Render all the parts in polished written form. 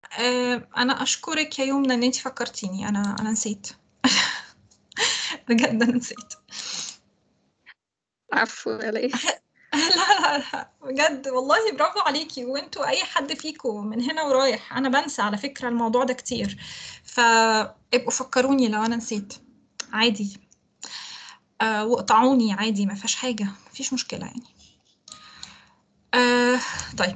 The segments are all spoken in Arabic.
انا اشكرك يا يمنى ان انت فكرتيني. انا نسيت. بجد انا نسيت. عفوا على ايه؟ لا بجد والله برافو عليكي. وانتوا اي حد فيكم من هنا ورايح، انا بنسى على فكرة الموضوع ده كتير، فابقوا فكروني لو انا نسيت عادي. واقطعوني عادي، ما فيهاش حاجة، ما فيش مشكلة يعني. طيب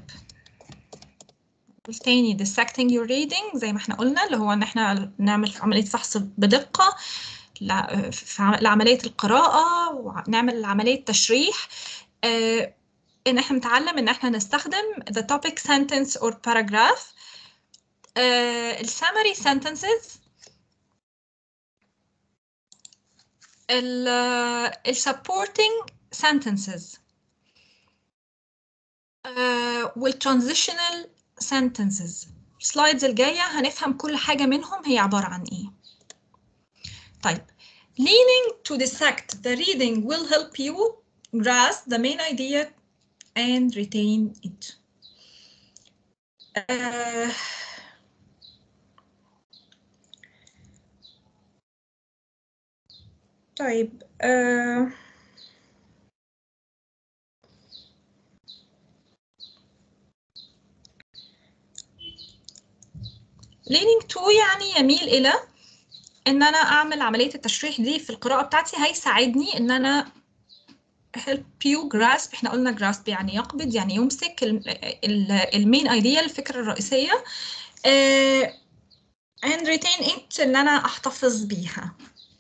التاني dissecting your reading زي ما احنا قلنا، اللي هو ان احنا نعمل عملية فحص بدقة لعملية القراءة، ونعمل عملية تشريح. ان احنا نتعلم ان احنا نستخدم the topic sentence or paragraph. ال summary sentences، ال supporting sentences، وال transitional sentences. السلايدز الجاية هنفهم كل حاجة منهم هي عبارة عن ايه. طيب leaning to dissect the reading will help you grasp the main idea and retain it. طيب leaning to يعني يميل إلى إن أنا أعمل عملية التشريح دي في القراءة بتاعتي، هيساعدني إن أنا help you grasp. إحنا قلنا grasp يعني يقبض، يعني يمسك المين idea، الفكرة الرئيسية، and retain it، إن أنا أحتفظ بيها.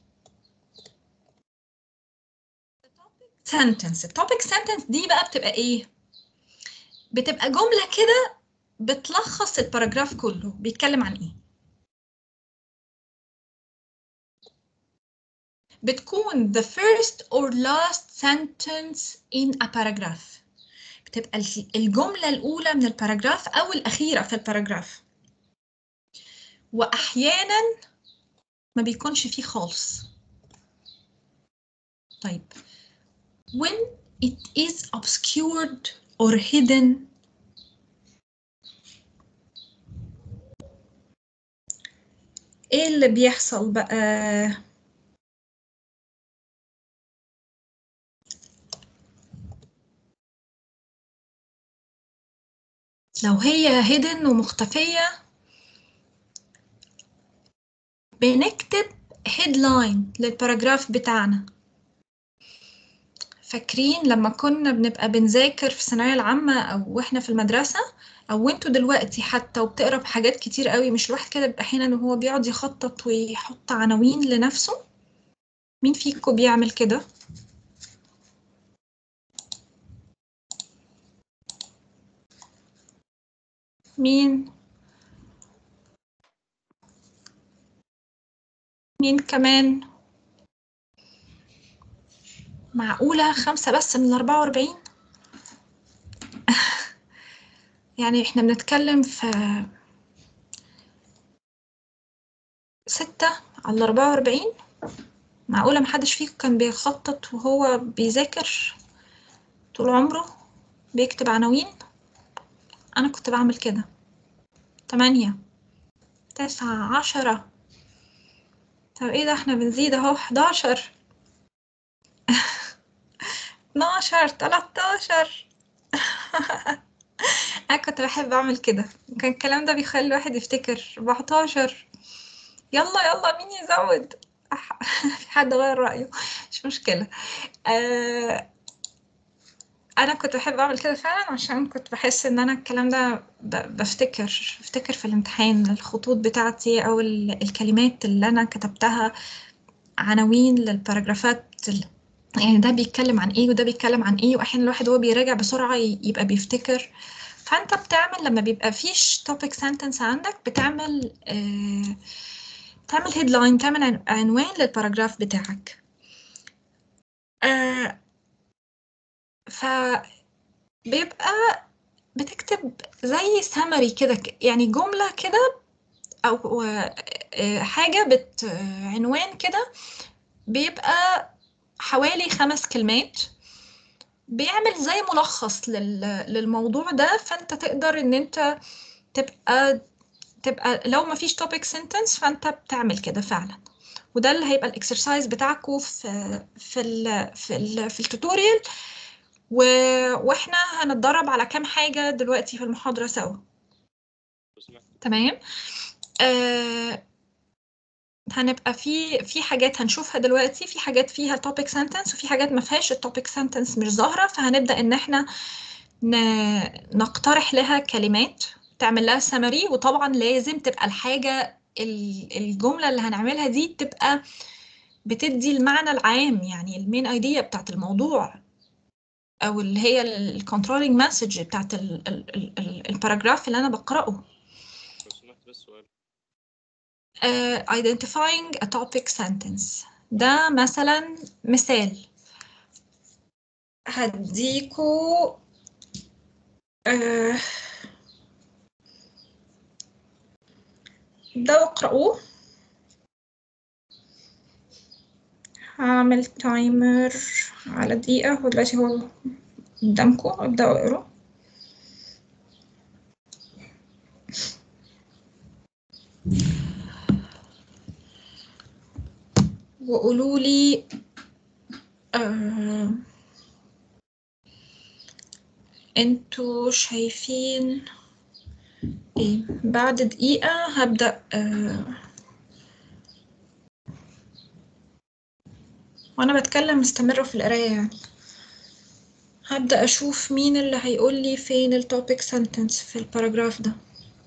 sentence. التوبيك sentence دي بقى بتبقى إيه؟ بتبقى جملة كده بتلخص الباراجراف كله، بيتكلم عن إيه؟ بتكون the first or last sentence in a paragraph. بتبقى الجملة الأولى من الباراجراف أو الأخيرة في الباراجراف، وأحياناً ما بيكونش فيه خالص. طيب when it is obscured or hidden، إيه اللي بيحصل بقى؟ لو هي hidden ومختفية بنكتب headline للباراجراف بتاعنا. فاكرين لما كنا بنبقى بنذاكر في الثانوية العامة أو وإحنا في المدرسة، أو وإنتوا دلوقتي حتى وبتقرا بحاجات كتير قوي، مش الواحد كده بيبقى أحيانا وهو بيقعد يخطط ويحط عناوين لنفسه؟ مين فيكم بيعمل كده؟ مين؟ مين كمان؟ معقولة 5 بس من 44؟ يعني إحنا بنتكلم في 6 على 44. معقولة محدش فيكم كان بيخطط وهو بيذاكر طول عمره بيكتب عناوين؟ أنا كنت بعمل كده. 8 9 10. طب ايه ده، احنا بنزيد اهو. 11 12 13. انا كنت بحب اعمل كده، كان الكلام ده بيخلي الواحد يفتكر. 14. يلا يلا مين يزود؟ في حد غير رأيه؟ مش مشكلة. انا كنت بحب اعمل كده فعلا، عشان كنت بحس ان انا الكلام ده بفتكر في الامتحان الخطوط بتاعتي او الكلمات اللي انا كتبتها عناوين للباراجرافات، يعني ده بيتكلم عن ايه وده بيتكلم عن ايه، واحيانا الواحد وهو بيراجع بسرعة يبقى بيفتكر. فانت بتعمل لما بيبقى فيش توبيك سنتنس عندك، بتعمل تعمل هيدلاين، تعمل عنوان للباراجراف بتاعك. فبيبقى بتكتب زي سمري كده، يعني جملة كده أو حاجة عنوان كده، بيبقى حوالي 5 كلمات، بيعمل زي ملخص للموضوع ده. فانت تقدر ان انت تبقى تبقى لو ما فيش topic sentence فانت بتعمل كده فعلا، وده اللي هيبقى الاكسرسايز بتاعكم في التوتوريال. واحنا هنتدرب على كام حاجة دلوقتي في المحاضرة سوا. تمام. هنبقى في حاجات هنشوفها دلوقتي، في حاجات فيها topic sentence وفي حاجات ما فيهاش الtopic sentence مش ظاهرة، فهنبدأ ان احنا نقترح لها كلمات تعمل لها summary. وطبعا لازم تبقى الحاجة الجملة اللي هنعملها دي تبقى بتدي المعنى العام، يعني المين ايديا بتاعت الموضوع، او اللي هي الكنترولينج مسج بتاعت الباراجراف اللي انا بقراه. لو سمحت بس سؤال. Identifying a topic sentence ده مثلا مثال هديكوا. ده اقرأوه. هعمل تايمر على دقيقة، ودلوقتي هو قدامكم، ابدأوا اقروا. وقولوا لي انتوا شايفين ايه. بعد دقيقة هبدأ وانا بتكلم مستمرة في القراية يعني. هبدأ اشوف مين اللي هيقول لي فين التوبيك سنتنس في الباراجراف ده،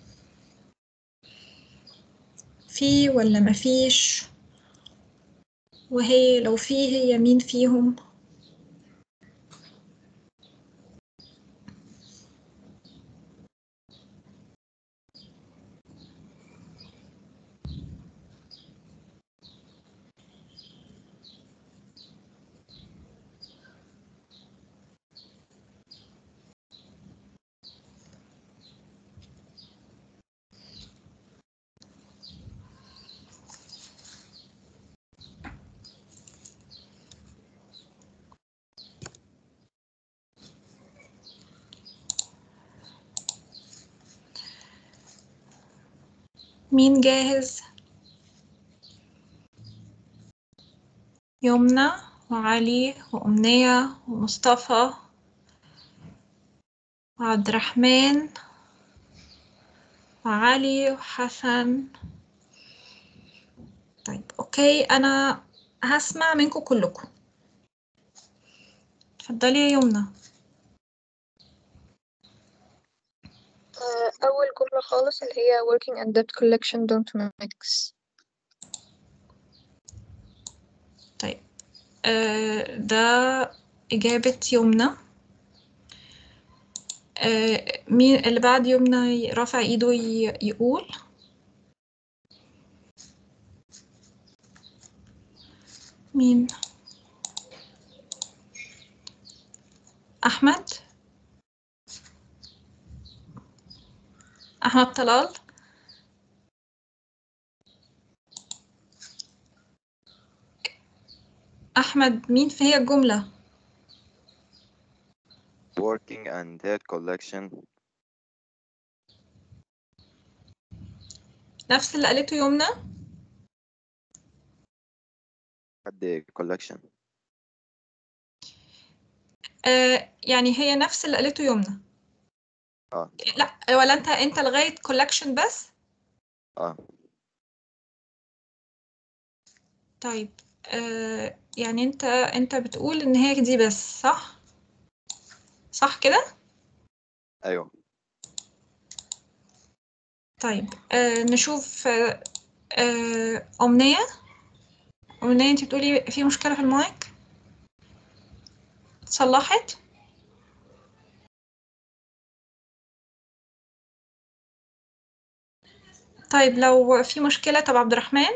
في ولا مفيش، وهي لو في هي مين فيهم. مين جاهز؟ يمنى وعلي وأمنية ومصطفى وعبد الرحمن وعلي وحسن. طيب اوكي، انا هسمع منكم كلكم. اتفضلي يا يمنى. أول جملة خالص اللي هي working and debt collection don't mix. طيب ده إجابة يمنى. مين اللي بعد يمنى رافع ايده يقول؟ مين؟ أحمد طلال. أحمد مين في هي الجملة؟ working and debt collection. نفس اللي قالته يمنى؟ حد collection. يعني هي نفس اللي قالته يمنى. لا ولا انت لغاية collection بس؟ طيب يعني انت بتقول ان هي دي بس، صح؟ صح كده؟ ايوه. طيب نشوف أمنية. انت بتقولي في مشكلة في المايك، اتصلحت؟ طيب لو في مشكلة، طب عبد الرحمن.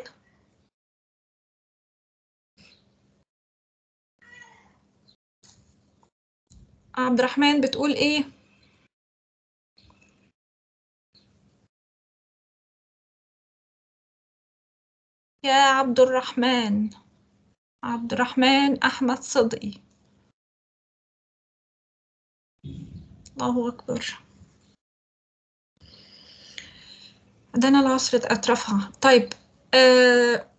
عبد الرحمن بتقول ايه؟ يا عبد الرحمن. عبد الرحمن أحمد صدقي. الله أكبر. دنا العصر أطرافها. طيب آه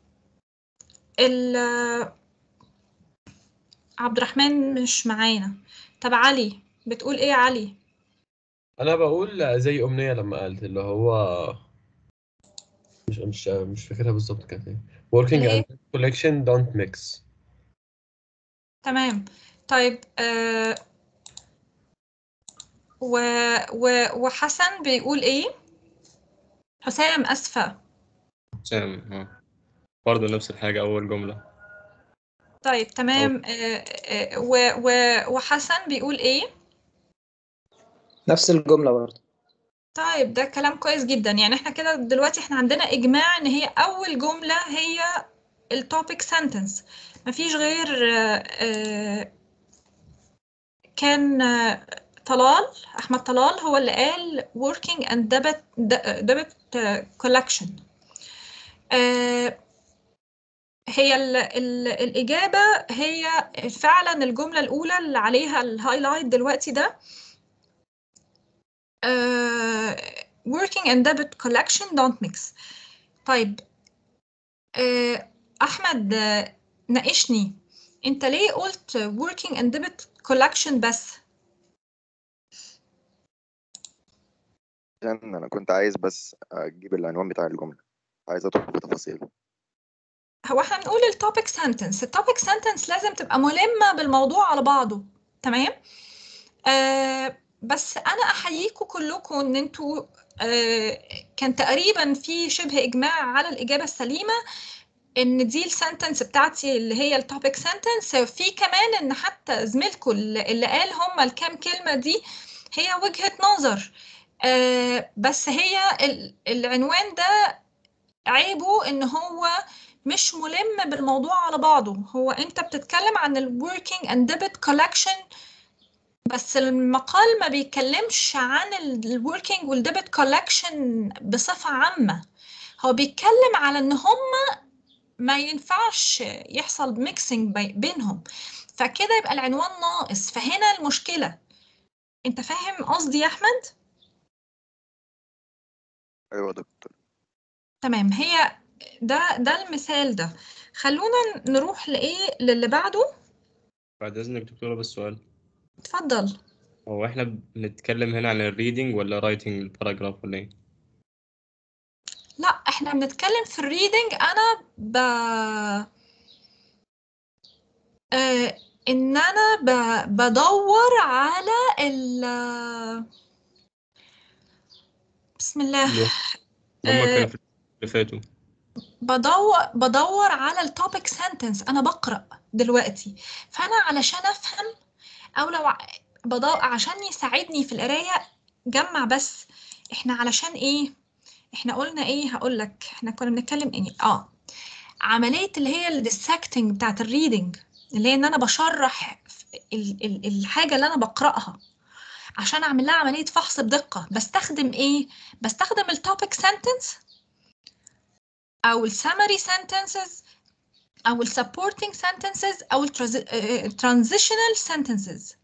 عبد الرحمن مش معانا. طب علي بتقول ايه يا علي؟ انا بقول زي امنيه لما قالت اللي هو مش فاكرها بالظبط كانت ايه. اللي working هي and collection don't mix. تمام. طيب و... وحسن بيقول ايه؟ حسام اسفة. سام برضه نفس الحاجة أول جملة. طيب أو تمام. وحسن بيقول ايه؟ نفس الجملة برضه. طيب ده كلام كويس جدا. يعني احنا كده دلوقتي احنا عندنا اجماع ان هي اول جملة هي التوبيك سنتنس. مفيش غير كان طلال احمد طلال هو اللي قال working and debit collection. هي الإجابة هي فعلا الجملة الأولى اللي عليها الهايلايت دلوقتي ده. working and debit collection don't mix. طيب أحمد ناقشني، أنت ليه قلت working and debit collection بس؟ عشان انا كنت عايز بس اجيب العنوان بتاع الجملة، عايز ادخل في تفاصيل. هو احنا بنقول التوبيك سنتنس. التوبيك سنتنس لازم تبقى ملمة بالموضوع على بعضه. تمام. بس انا احييكم كلكم ان انتوا كان تقريبا في شبه اجماع على الاجابه السليمه، ان دي السنتنس بتاعتي اللي هي التوبيك سنتنس. في كمان ان حتى زميلكم اللي قال هم الكام كلمه دي هي وجهه نظر. بس هي العنوان ده عيبه ان هو مش ملم بالموضوع على بعضه. هو انت بتتكلم عن ال working and debit collection، بس المقال ما بيتكلمش عن ال working وال debit collection بصفة عامة. هو بيتكلم على ان هم ما ينفعش يحصل ميكسينج بينهم، فكده يبقى العنوان ناقص. فهنا المشكلة. انت فاهم قصدي يا احمد؟ ايوه يا دكتور. تمام. هي ده المثال ده. خلونا نروح لايه للي بعده. بعد إذنك دكتورة بس سؤال. اتفضل. هو إحنا بنتكلم هنا عن الريدنج ولا رايتنج الباراجراف ولا إيه؟ لا احنا بنتكلم في الريدنج. انا ان انا بدور على بسم الله. اللي هما كانوا آه، في اللي فاتوا. بدور على التوبيك سنتنس. انا بقرأ دلوقتي، فانا علشان افهم او لو بدور عشان يساعدني في القراية جمع. بس احنا علشان ايه؟ احنا قلنا ايه؟ هقول لك احنا كنا بنتكلم ايه. عملية اللي هي الديسكتنج بتاعت الريدنج، اللي هي ان انا بشرح الحاجة اللي انا بقرأها عشان اعمل لها عملية فحص بدقة. بستخدم ايه؟ بستخدم التوبيك سنتنس او السمري sentences او السبورتنج sentences او الترانزيشنال sentences.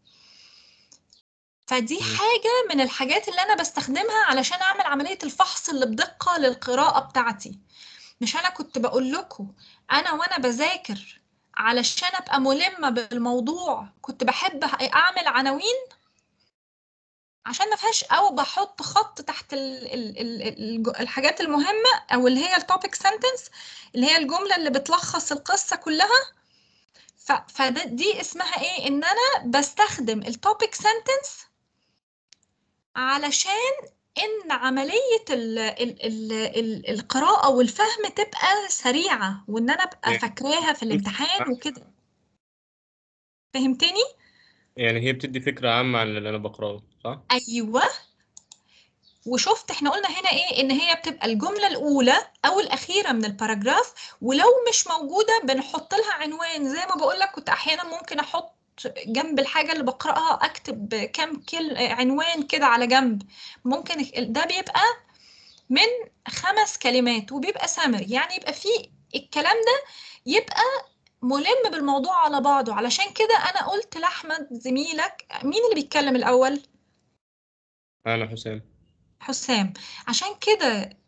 فدي حاجة من الحاجات اللي انا بستخدمها علشان اعمل عملية الفحص اللي بدقة للقراءة بتاعتي. مش انا كنت بقول لكم انا وانا بذاكر علشان ابقى ملمة بالموضوع كنت بحب اعمل عناوين عشان ما فيهاش، او بحط خط تحت الحاجات المهمة او اللي هي التوبيك سنتنس اللي هي الجملة اللي بتلخص القصة كلها. فدي اسمها ايه؟ ان انا بستخدم التوبيك سنتنس علشان ان عملية القراءة والفهم تبقى سريعة، وان انا ابقى فاكراها في الامتحان وكده. فهمتني؟ يعني هي بتدي فكرة عامة عن اللي أنا بقرأه صح؟ ايوه. وشفت احنا قلنا هنا ايه؟ ان هي بتبقى الجملة الاولى او الاخيرة من الباراجراف، ولو مش موجودة بنحط لها عنوان. زي ما بقول لك كنت احيانا ممكن احط جنب الحاجة اللي بقرأها اكتب كام عنوان كده على جنب. ممكن ده بيبقى من 5 كلمات وبيبقى سامري، يعني يبقى فيه الكلام ده يبقى ملم بالموضوع على بعضه. علشان كده انا قلت لاحمد زميلك، مين اللي بيتكلم الاول؟ أنا حسام. حسام. عشان كده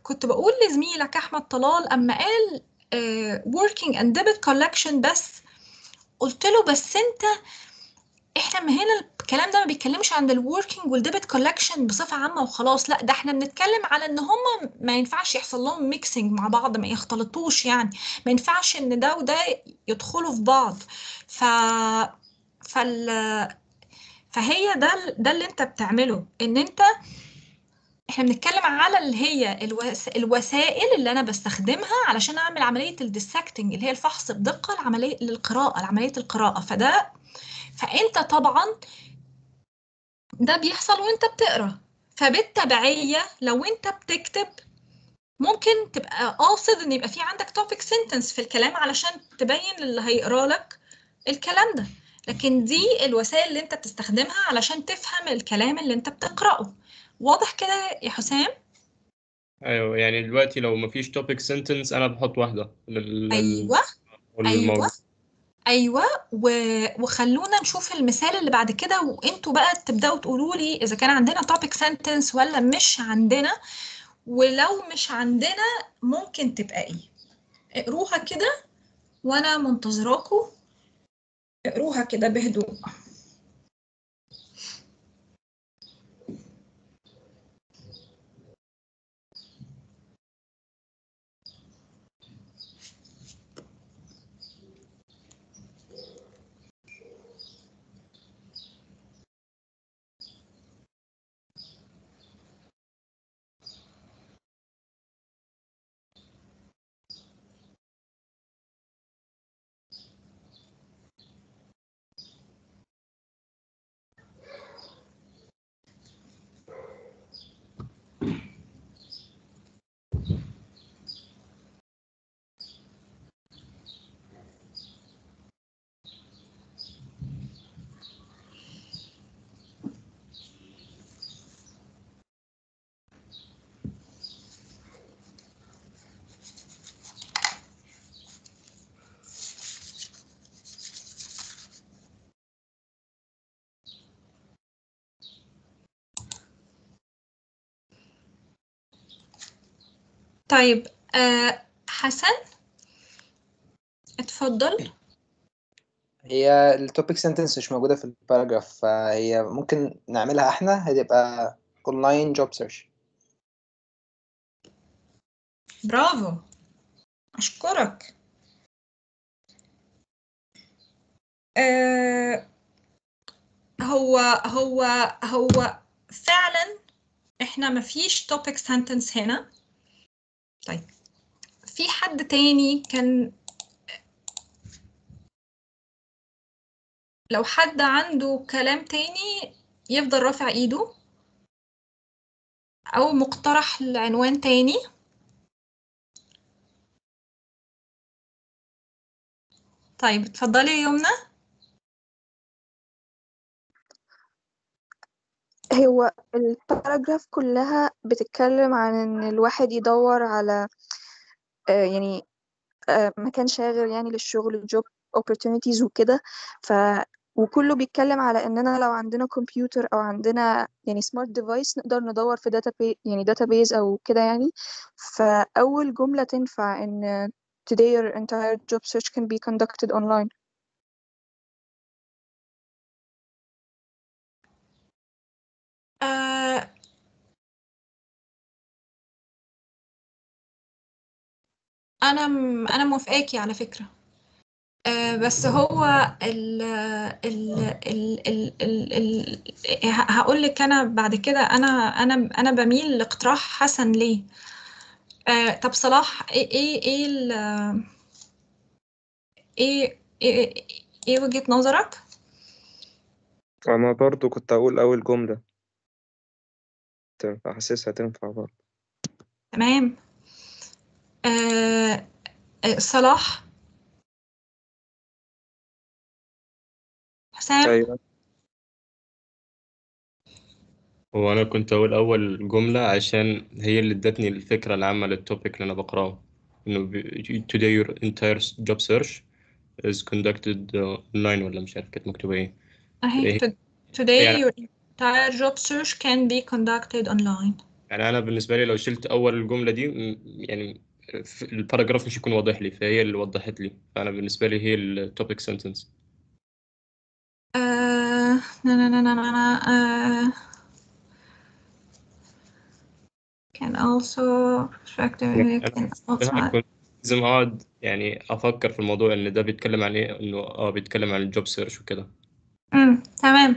كنت بقول لزميلك أحمد طلال أما قال working and debit collection بس، قلت له بس أنت احنا من هنا الكلام ده ما بيتكلمش عن الوركينج والديبت كولكشن بصفة عامة وخلاص، لا ده احنا بنتكلم على ان هم ما ينفعش يحصل لهم ميكسنج مع بعض، ما يختلطوش، يعني ما ينفعش ان ده وده يدخلوا في بعض. ف فال فهي ده اللي انت بتعمله، ان انت احنا بنتكلم على اللي هي الوسائل اللي انا بستخدمها علشان اعمل عملية الديسكتنج اللي هي الفحص بدقة العملية للقراءة، عملية القراءة. فانت طبعا ده بيحصل وانت بتقرا، فبالتبعية لو انت بتكتب ممكن تبقى قاصد ان يبقى في عندك توبيك سنتنس في الكلام علشان تبين للي هيقرا لك الكلام ده، لكن دي الوسائل اللي انت بتستخدمها علشان تفهم الكلام اللي انت بتقراه. واضح كده يا حسام؟ ايوه، يعني دلوقتي لو مفيش توبيك سنتنس انا بحط واحده ايوه للموضوع. ايوه وخلونا نشوف المثال اللي بعد كده، وانتوا بقى تبداوا تقولوا لي اذا كان عندنا توبيك سنتنس ولا مش عندنا، ولو مش عندنا ممكن تبقى ايه. اقروها كده وانا منتظراكم، اقروها كده بهدوء. طيب حسن اتفضل. هي التوبيك سنتنس مش موجودة في الباراجراف، فهي ممكن نعملها احنا، هتبقى اونلاين جوب سيرش. برافو، اشكرك. هو فعلا احنا مفيش topic sentence هنا. طيب في حد تاني كان، لو حد عنده كلام تاني يفضل رافع ايده او مقترح لعنوان تاني. طيب اتفضلي يا يمنى. هو الباراجراف كلها بتتكلم عن ان الواحد يدور على يعني مكان شاغر يعني للشغل، job opportunities وكده. وكله بيتكلم على اننا لو عندنا كمبيوتر او عندنا يعني smart device نقدر ندور في database او كده يعني. فاول جملة تنفع ان today your entire job search can be conducted online. انا موافقاكي على فكرة. بس هو هقول لك انا بعد كده انا بميل لاقتراح حسن ليه. طب صلاح ايه ايه وجهة نظرك؟ أنا برضو كنت أقول أول جملة تنفع، حاسسها تنفع برضو. تمام. صلاح، حسام. أيوة. هو انا كنت اقول اول جمله عشان هي اللي ادتني الفكره العامه للتوبيك اللي انا بقراه، انه today your entire job search is conducted online، ولا مش عارف كانت مكتوبه ايه. اهي إيه؟ today يعني your entire job search can be conducted online. يعني أنا بالنسبة لي لو شلت أول الجملة دي يعني الباراجراف مش يكون واضح لي، فهي اللي وضحت لي، فأنا بالنسبة لي هي التوبيك سنتنس. can also can also كنت لازم أقعد يعني أفكر في الموضوع إن ده بيتكلم عن إيه، إنه بيتكلم عن الجوب سيرش وكده. تمام.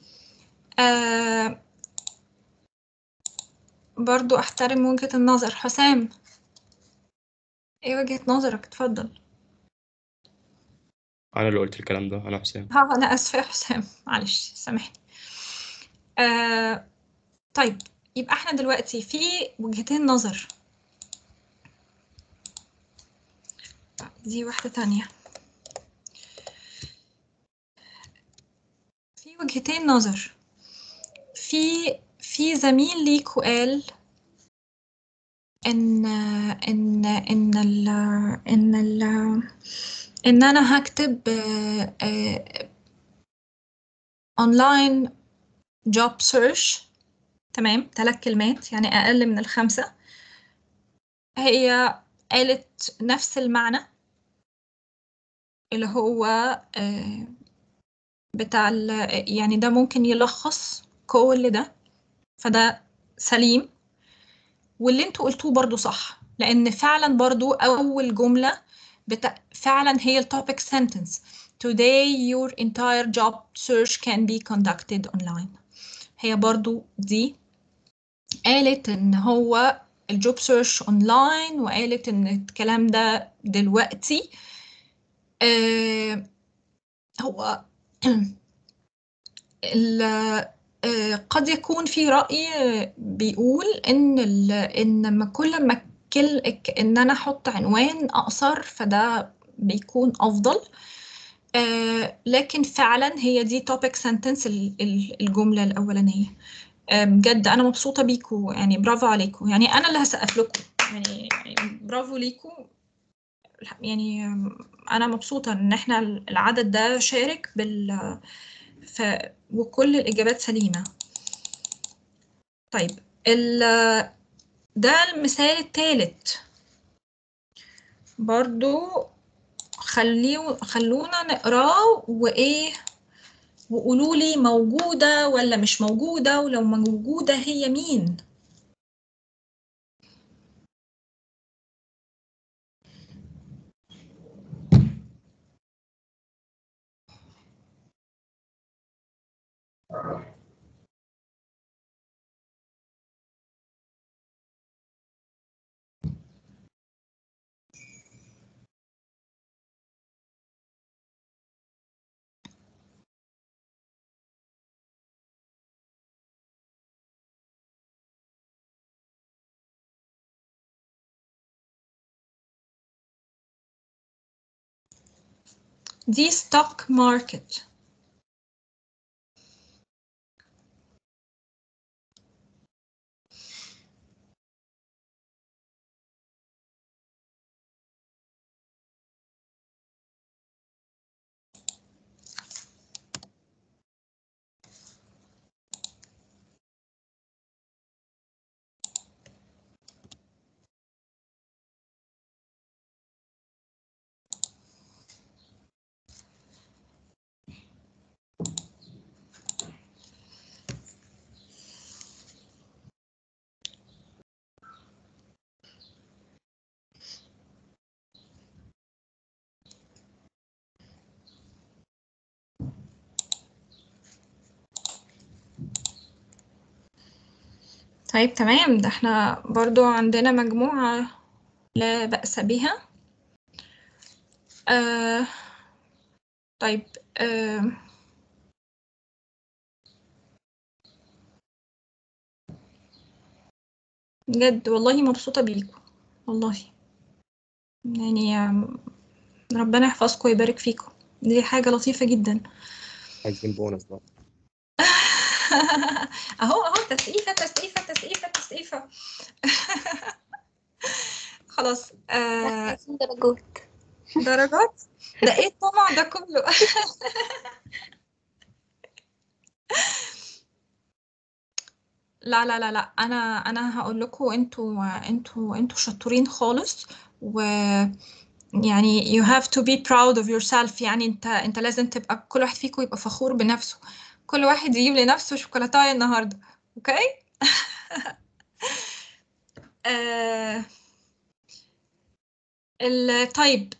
برضو أحترم وجهة النظر. حسام، إيه وجهة نظرك؟ اتفضل. أنا اللي قلت الكلام ده، أنا حسام. أنا آسفة يا حسام، معلش سامحني. طيب، يبقى احنا دلوقتي في وجهتين نظر. دي واحدة تانية. في وجهتين نظر. في زميل ليك وقال ان انا هكتب اونلاين جوب سيرش، تمام، 3 كلمات يعني اقل من ال5. هي قالت نفس المعنى اللي هو بتاع يعني ده ممكن يلخص كل ده، فده سليم. واللي انتوا قلتوه برضو صح، لان فعلا برضو اول جملة فعلا هي التوبيك sentence. Today your entire job search can be conducted online. هي برضو دي قالت ان هو الجوب سيرش اونلاين، وقالت ان الكلام ده دلوقتي هو قد يكون في رأي بيقول ان كل ما ان انا احط عنوان اقصر فده بيكون افضل. لكن فعلا هي دي topic sentence الجملة الأولانية. بجد أنا مبسوطة بيكو، يعني برافو عليكم، يعني أنا اللي هسقف لكم، يعني برافو ليكم. يعني أنا مبسوطة إن إحنا العدد ده شارك وكل الإجابات سليمة. طيب، ده المثال الثالث برضو. خلونا نقراه وإيه، وقولوا لي موجودة ولا مش موجودة، ولو موجودة هي مين. دي stock market. طيب تمام، ده احنا برضو عندنا مجموعة لا بأس بها. طيب، بجد والله مبسوطة بيكم والله، يعني ربنا يحفظكم ويبارك فيكم، دي حاجة لطيفة جدا. عايزين بونص بقى. اهو تسقيفة تسقيفة تسقيفة تسقيفة. خلاص. عايزين درجات. درجات؟ ده ايه الطمع ده كله؟ لا لا لا لا، انا هقول لكم انتوا شطورين خالص، و يعني you have to be proud of yourself. يعني انت لازم تبقى، كل واحد فيكم يبقى فخور بنفسه، كل واحد يجيب لنفسه شوكولاتايه النهارده. اوكي. آه طيب،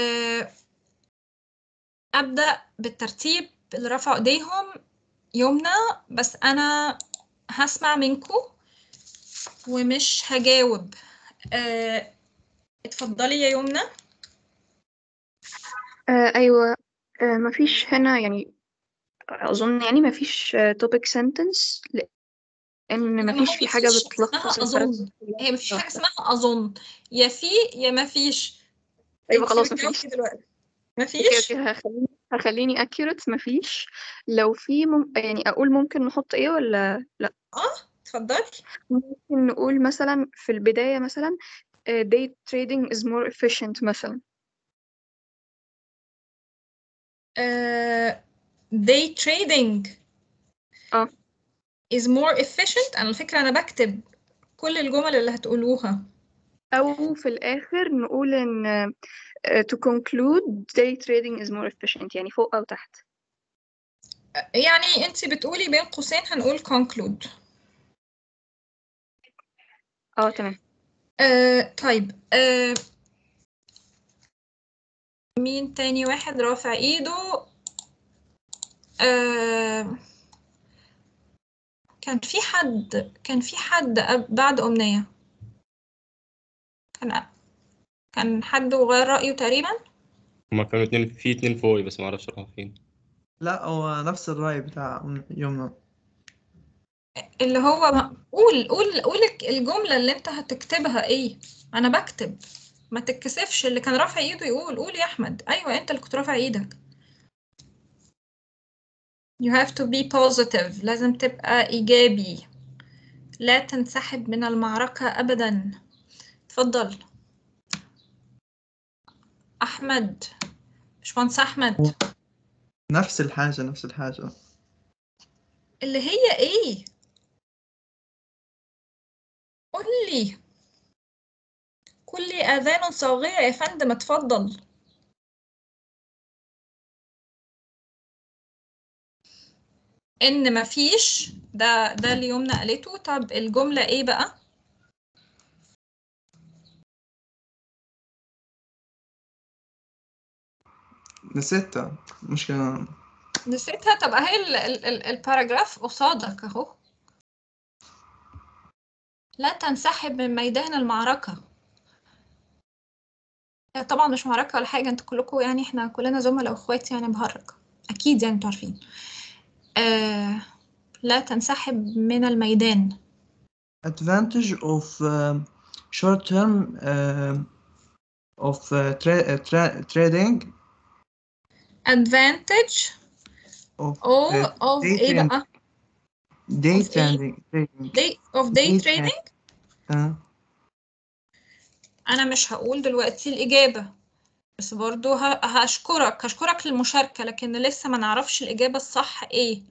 ابدا بالترتيب اللي رفعوا ايديهم. يمنى، بس انا هسمع منكم ومش هجاوب. اتفضلي يا يمنى. أيوة. مفيش هنا يعني، أظن يعني مفيش topic sentence، لأن لا، ما مفيش هو في حاجة مفيش اسمها بتلخص اظن، الباراجراف هي مفيش كلها. حاجه اسمها اظن، يا في يا مفيش. أيوة انتي خلاص مفيش. بتجاوبي دلوقتي اوكي مفيش. هخليني accurate. مفيش. لو في يعني أقول ممكن نحط إيه ولا لأ؟ اتفضلي. ممكن نقول مثلا في البداية مثلا day trading is more efficient مثلا. day trading اه is more efficient. أنا الفكرة أنا بكتب كل الجمل اللي هتقولوها. أو في الآخر نقول إن to conclude day trading is more efficient، يعني فوق أو تحت. يعني أنت بتقولي بين قوسين هنقول conclude. تمام. طيب، مين تاني واحد رافع ايده؟ كان في حد بعد أمنية. كان حد وغير رأيه تقريبا. هما كانوا اتنين فوقي بس معرفش راحوا فين. لا، هو نفس الرأي بتاع يومنا. اللي هو قول الجملة اللي انت هتكتبها ايه. انا بكتب، ما تتكسفش. اللي كان رافع ايده قول يا احمد. ايوه، انت اللي كنت رافع ايدك. you have to be positive، لازم تبقى ايجابي، لا تنسحب من المعركة ابدا. اتفضل احمد، باشمهندس احمد. نفس الحاجة. اللي هي ايه؟ قولي. كل اذان صاغية يا فندم، اتفضل. ان مفيش، ده اللي يمنى قالته. طب الجملة ايه بقى؟ نسيتها مشكلة. نسيتها. طب اهي الباراجراف قصادك اهو. لا تنسحب من ميدان المعركة. طبعا مش معركة ولا حاجة، انتوا كلكم يعني احنا كلنا زملاء واخوات يعني، بهرج اكيد يعني انتوا عارفين. لا تنسحب من الميدان. advantage of short term of trading advantage of of day ايه trading. بقى؟ day of ايه؟ trading day day trading. trading. انا مش هقول دلوقتي الإجابة، بس برضو هشكرك للمشاركة، لكن لسه ما نعرفش الإجابة الصح ايه.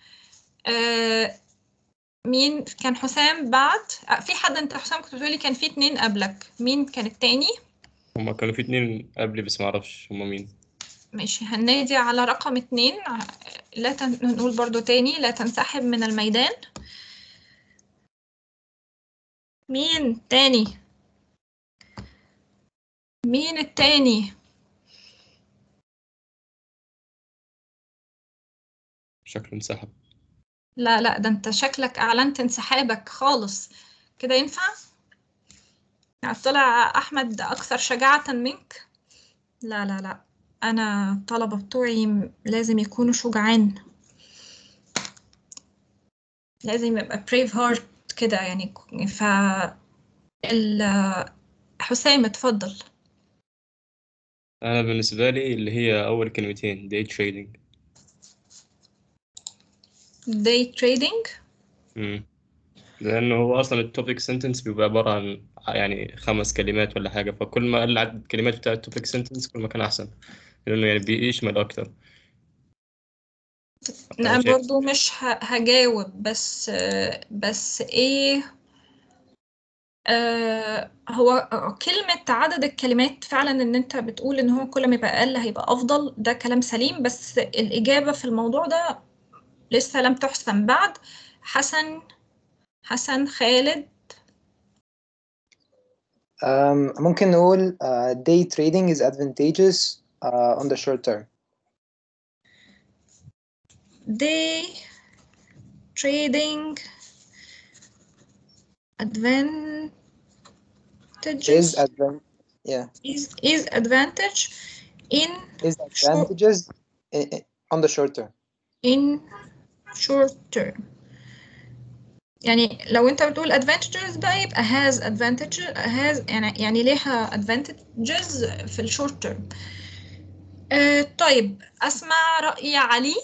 مين كان؟ حسام بعد. في حد، انت حسام كنت بتقولي كان في 2 قبلك، مين كان التاني؟ هما كانوا في اتنين قبلي بس معرفش هما مين. ماشي، هننادي على رقم 2. نقول برضو تاني، لا تنسحب من الميدان. مين تاني؟ مين التاني؟ شكله انسحب. لا لا، ده انت شكلك اعلنت انسحابك خالص. كده ينفع؟ يعني طلع احمد اكثر شجاعة منك. لا لا لا، انا الطلبة بتوعي لازم يكونوا شجعان، لازم يبقى بريف هارت كده يعني. ف حسام اتفضل. أنا بالنسبة لي اللي هي أول كلمتين day trading. day trading. لأنه هو أصلا التوبيك سنتنس بيبقى عبارة عن يعني 5 كلمات ولا حاجة، فكل ما قل عدد الكلمات بتاع التوبيك سنتنس كل ما كان أحسن، لأنه يعني بيشمل أكتر. لا شايف برضو مش هجاوب، بس ايه، هو كلمة عدد الكلمات فعلا ان انت بتقول ان هو كل ما يبقى اقل هيبقى افضل، ده كلام سليم، بس الاجابة في الموضوع ده لسه لم تحسم بعد. حسن خالد. ممكن نقول day trading is advantageous on the short term. day trading advantages yeah is advantage in is advantages on the short term. in short term. يعني لو انت بتقول advantages بقى يبقى has advantage has يعني ليها advantages في الشورت term. طيب اسمع رأي علي.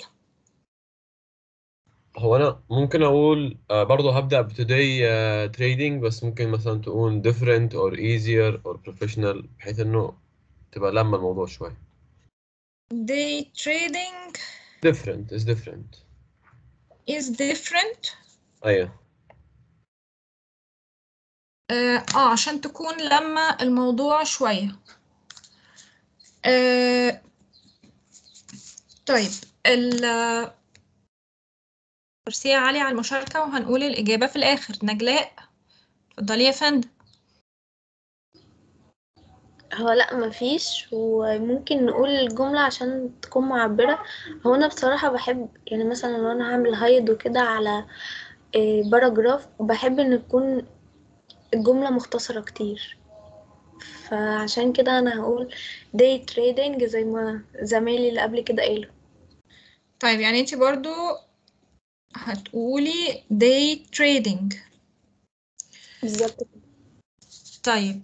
هو انا ممكن اقول برضه هبدأ بتوداي تريدينج، بس ممكن مثلا تقول different or easier or professional، بحيث انه تبقى لما الموضوع شوي. day trading different is different. ايوه. عشان تكون لما الموضوع شوية. طيب ميرسي يا علي على المشاركة، وهنقول الإجابة في الآخر. نجلاء اتفضلي يا فندم. هو لا مفيش، وممكن نقول الجملة عشان تكون معبرة. هو أنا بصراحة بحب يعني مثلا لو أنا هعمل هايد وكده على باراجراف، بحب إن تكون الجملة مختصرة كتير، فعشان كده أنا هقول day trading زي ما زمايلي اللي قبل كده قالوا. طيب يعني انتي برضو هتقولي day trading. بالظبط. طيب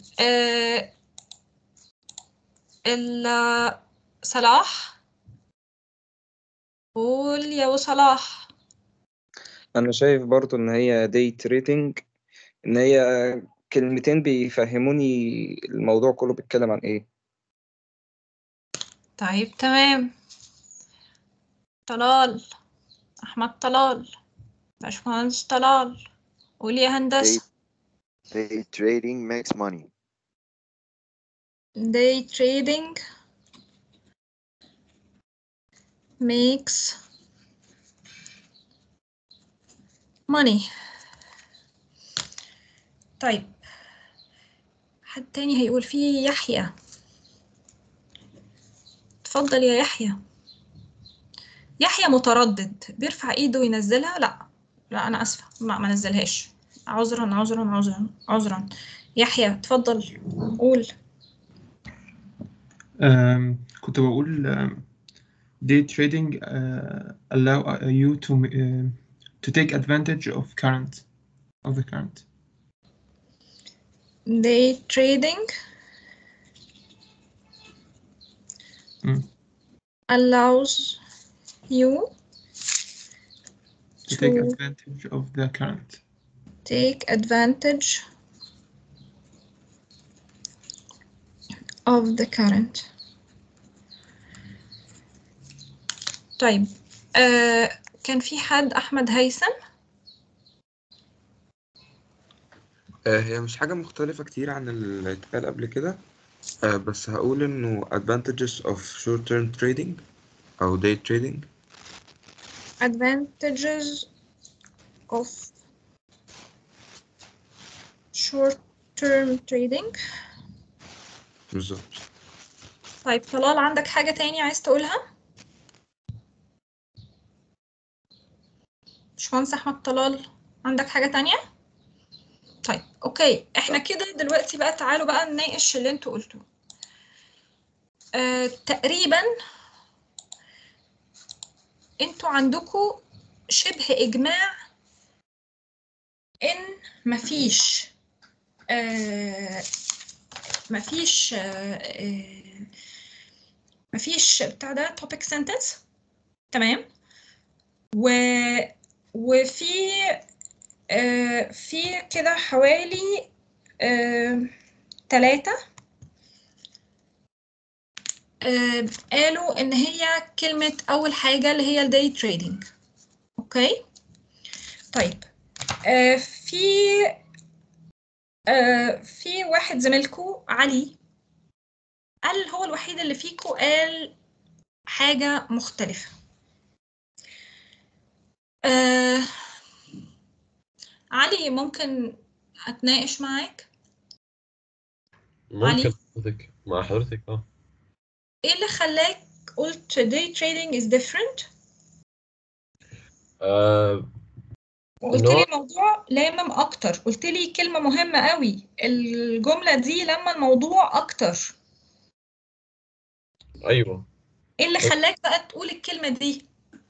صلاح، قول يا صلاح. انا شايف برضو ان هي داي تريدنج، ان هي كلمتين بيفهموني الموضوع كله بيتكلم عن ايه. طيب تمام. طلال، أحمد طلال، باشمهندس طلال، قول يا هندسة. day trading makes money. day trading makes money. طيب حد تاني هيقول فيه؟ يحيى، اتفضل يا يحيى. يحيى متردد، بيرفع ايده وينزلها. لا انا اسفة، ما نزلهاش. عذرا عذرا عذرا عذرا. يحيى اتفضل قول. كنت بقول day trading allow you to take advantage of the current. day trading allows you to take advantage of the current. take advantage of the current. طيب كان في حد أحمد هيثم. هي مش حاجة مختلفة كتير عن اللي اتقال قبل كده، بس هقول إنه advantages of short term trading أو day trading. advantages of short term trading. بالظبط. طيب طلال، عندك حاجة تاني عايز تقولها؟ باشمهندس أحمد طلال، عندك حاجة تانية؟ طيب أوكي، إحنا كده دلوقتي بقى تعالوا بقى نناقش اللي انتوا قلتوه. تقريبا انتوا عندكوا شبه إجماع إن مفيش مفيش بتاع ده topic sentence، تمام؟ وفي في كده حوالي 3 قالوا إن هي كلمة أول حاجة اللي هي الداي تريدينج. أوكي. طيب في واحد زميلكو علي قال هو الوحيد اللي فيكو قال حاجة مختلفة. علي ممكن أتناقش معاك؟ ممكن علي حضرتك مع حضرتك إيه اللي خلاك قلت day trading is different؟ وقلت إنه لي الموضوع لامم أكتر، قلت لي كلمة مهمة قوي الجملة دي لما الموضوع أكتر. أيوه إيه اللي خلاك بقى تقول الكلمة دي؟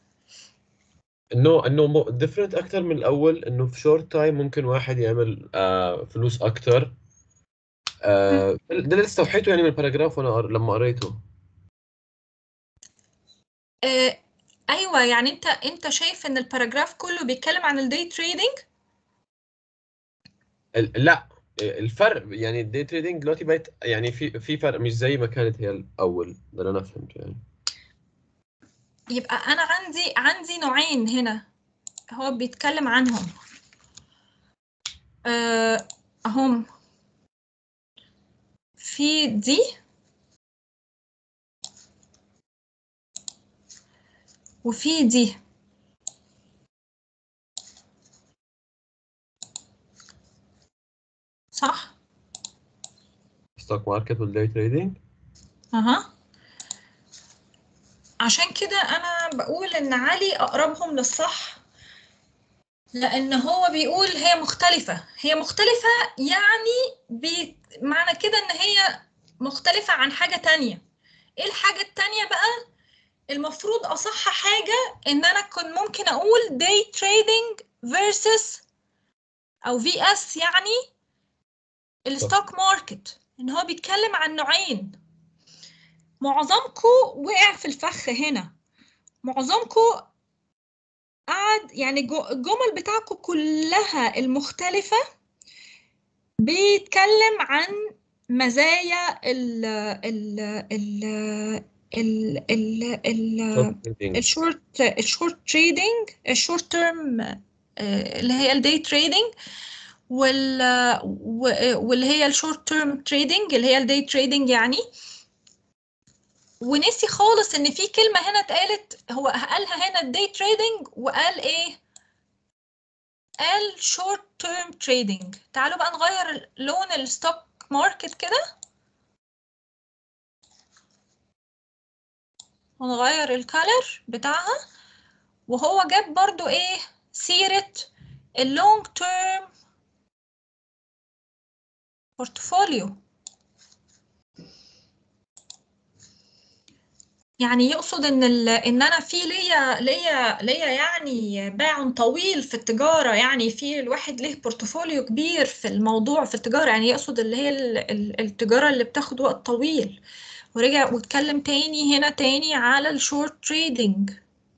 إنه different أكتر من الأول، إنه في short time ممكن واحد يعمل فلوس أكتر. ده اللي استوحيته يعني من الباراجراف وأنا لما قريته. أيوة، يعني أنت شايف إن الباراجراف كله بيتكلم عن الداي تريدينج؟ لا، الفرق يعني الدي تريدينج دلوقتي بقت يعني في فرق، مش زي ما كانت هي الأول، ده اللي أنا فهمته يعني. يبقى أنا عندي نوعين هنا هو بيتكلم عنهم. هم في دي وفي دي، صح؟ ستوك ماركت والدي تريدينج. عشان كده أنا بقول إن علي أقربهم للصح، لأن هو بيقول هي مختلفة يعني معنى كده إن هي مختلفة عن حاجة تانية. إيه الحاجة التانية بقى؟ المفروض أصح حاجة إن أنا كنت ممكن أقول day trading versus أو VS، يعني الستوك ماركت، إن هو بيتكلم عن نوعين. معظمكم وقع في الفخ هنا، معظمكم قعد يعني الجمل بتاعكم كلها المختلفة بيتكلم عن مزايا الشورت تريدينج، الشورت تيرم اللي هي الداي تريدينج، واللي هي الشورت تيرم تريدينج اللي هي الداي تريدينج يعني. ونسي خالص ان في كلمة هنا اتقالت، هو قالها هنا الداي تريدينج وقال ايه؟ قال شورت تيرم تريدينج. تعالوا بقى نغير لون الستوك ماركت كده ونغير الكالر بتاعها، وهو جاب برضو ايه سيرة اللونج تيرم بورتفوليو. يعني يقصد ان انا في ليا يعني باع طويل في التجاره، يعني في الواحد له بورتفوليو كبير في الموضوع في التجاره، يعني يقصد اللي هي التجاره اللي بتاخد وقت طويل. ورجع واتكلم تاني هنا تاني على الشورت تريدينج.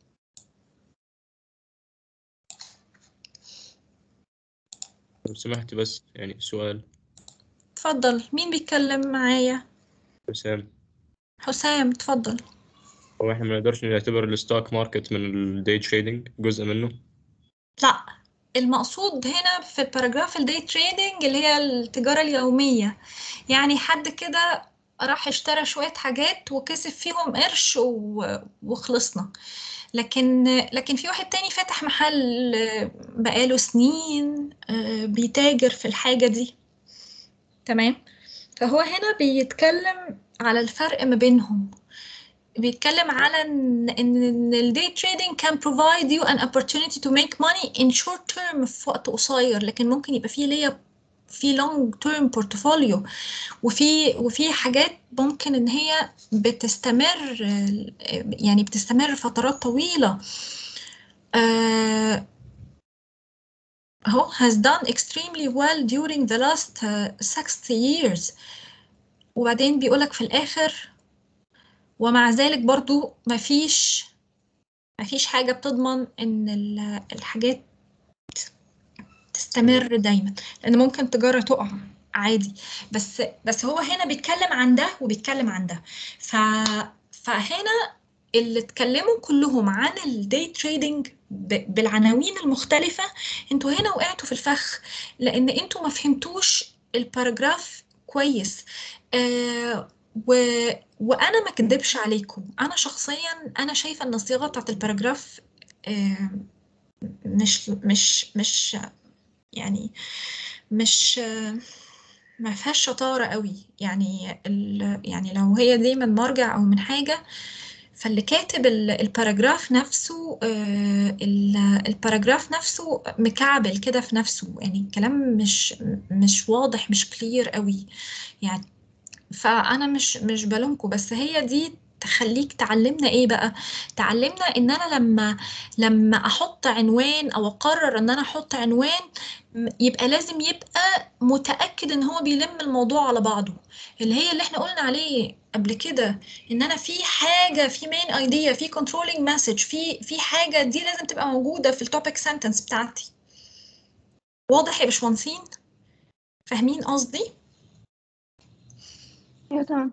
لو سمحت بس يعني سؤال. اتفضل، مين بيتكلم معايا؟ حسام. حسام اتفضل. هو احنا ما نقدرش نعتبر الستوك ماركت من الداي تريدينج جزء منه؟ لا، المقصود هنا في الباراجراف الداي تريدينج اللي هي التجارة اليومية، يعني حد كده راح اشترى شوية حاجات وكسب فيهم قرش وخلصنا. لكن في واحد تاني فاتح محل بقاله سنين بيتاجر في الحاجة دي. تمام. فهو هنا بيتكلم على الفرق ما بينهم، بيتكلم على ان الدي تريدينج can provide you an opportunity to make money in short term في وقت قصير، لكن ممكن يبقى فيه ليا في long term portfolio، وفي حاجات ممكن ان هي بتستمر، يعني بتستمر فترات طويلة. هو has done extremely well during the last 60 years. وبعدين بيقولك في الآخر ومع ذلك برضو مفيش حاجة بتضمن إن الحاجات تستمر دايما، لأن ممكن تجارة تقع. عادي. بس هو هنا بيتكلم عن ده وبيتكلم عن ده. فهنا اللي اتكلموا كلهم عن الداي تريدنج بالعناوين المختلفة، انتوا هنا وقعتوا في الفخ لان انتوا ما فهمتوش الباراجراف كويس. وانا ما كدبش عليكم، انا شخصيا انا شايفة ان الصياغة بتاعت الباراجراف مش يعني مش ما فيهاش شطارة قوي. يعني يعني لو هي دي من مرجع او من حاجة، فاللي كاتب الباراجراف نفسه الباراجراف نفسه مكعبل كده في نفسه، يعني الكلام مش واضح، مش كلير قوي يعني. فانا مش بلومكم، بس هي دي تخليك تعلمنا ايه بقى؟ تعلمنا ان انا لما احط عنوان او اقرر ان انا احط عنوان، يبقى لازم يبقى متأكد ان هو بيلم الموضوع على بعضه، اللي احنا قلنا عليه قبل كده، ان انا في حاجة، في مين ايديا، في كنترولينج مسج، في حاجة دي لازم تبقى موجودة في التوبيك سنتنس بتاعتي. واضح يا باشمهندسين؟ فاهمين قصدي؟ ايوه تمام.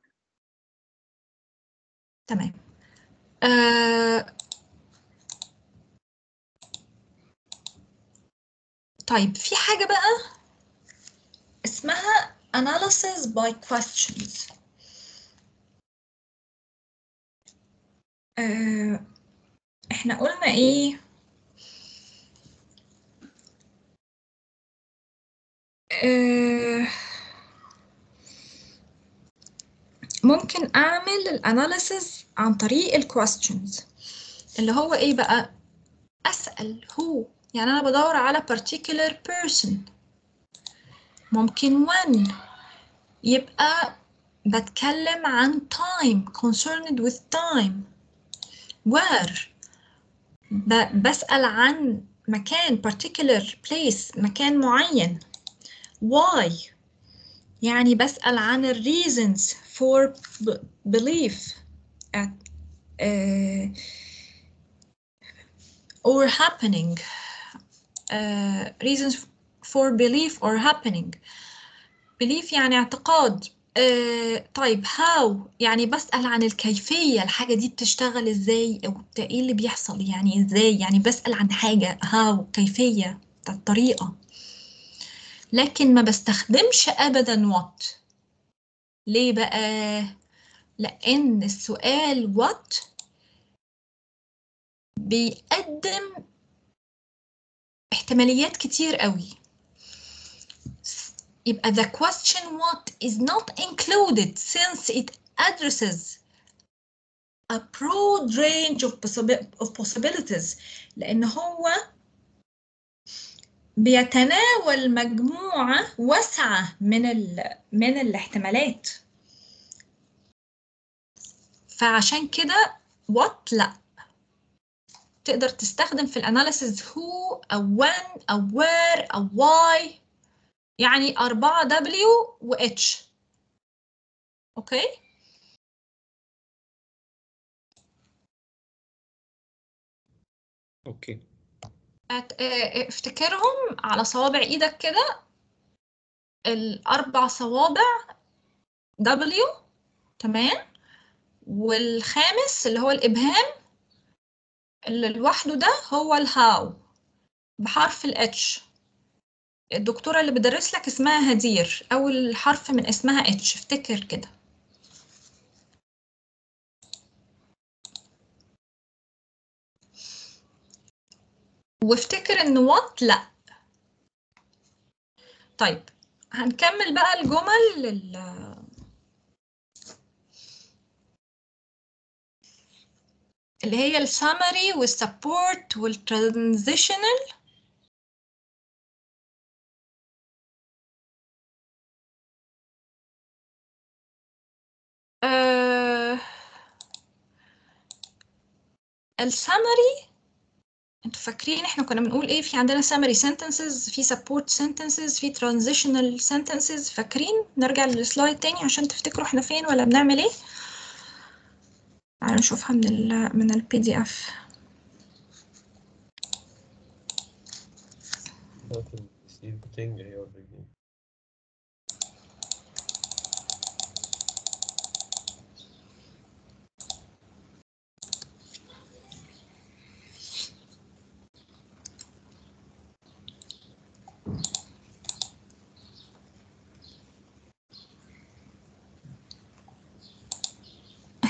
تمام. طيب في حاجة بقى اسمها analysis by questions. احنا قلنا ايه؟ ممكن اعمل الاناليسز عن طريق الكويستشنز، اللي هو ايه بقى؟ اسأل who، يعني انا بدور على particular person. ممكن when، يبقى بتكلم عن time، concerned with time. where، بسأل عن مكان، particular place، مكان معين. why، يعني بسأل عن ال reasons for belief or happening. reasons for belief or happening. belief يعني اعتقاد. طيب how، يعني بسأل عن الكيفية، الحاجة دي بتشتغل ازاي او ايه اللي بيحصل، يعني ازاي، يعني بسأل عن حاجة how، كيفية، الطريقة. لكن ما بستخدمش ابدا what. ليه بقى؟ لان السؤال what بيقدم احتماليات كتير قوي. يبقى the question what is not included since it addresses a broad range of possibilities، لأن هو بيتناول مجموعة واسعة من الاحتمالات. فعشان كده what لا، تقدر تستخدم في الاناليسيز who أو when أو where أو why، يعني 4 W و H. أوكي؟ اوكي. افتكرهم على صوابع ايدك كده، الاربع صوابع W، تمام، والخامس اللي هو الابهام اللي لوحده ده هو الهاو بحرف الاتش. الدكتورة اللي بدرس لك اسمها هدير، اول حرف من اسمها اتش، افتكر كده. وافتكر ان وات لا. طيب هنكمل بقى الجمل اللي هي السامري والسبورت والترانزيشنال. السامري، انتوا فاكرين احنا كنا بنقول ايه؟ في عندنا summary sentences، في support sentences، في transitional sentences. فاكرين؟ نرجع للسلايد تاني عشان تفتكروا احنا فين ولا بنعمل ايه. تعالوا نشوفها من ال PDF.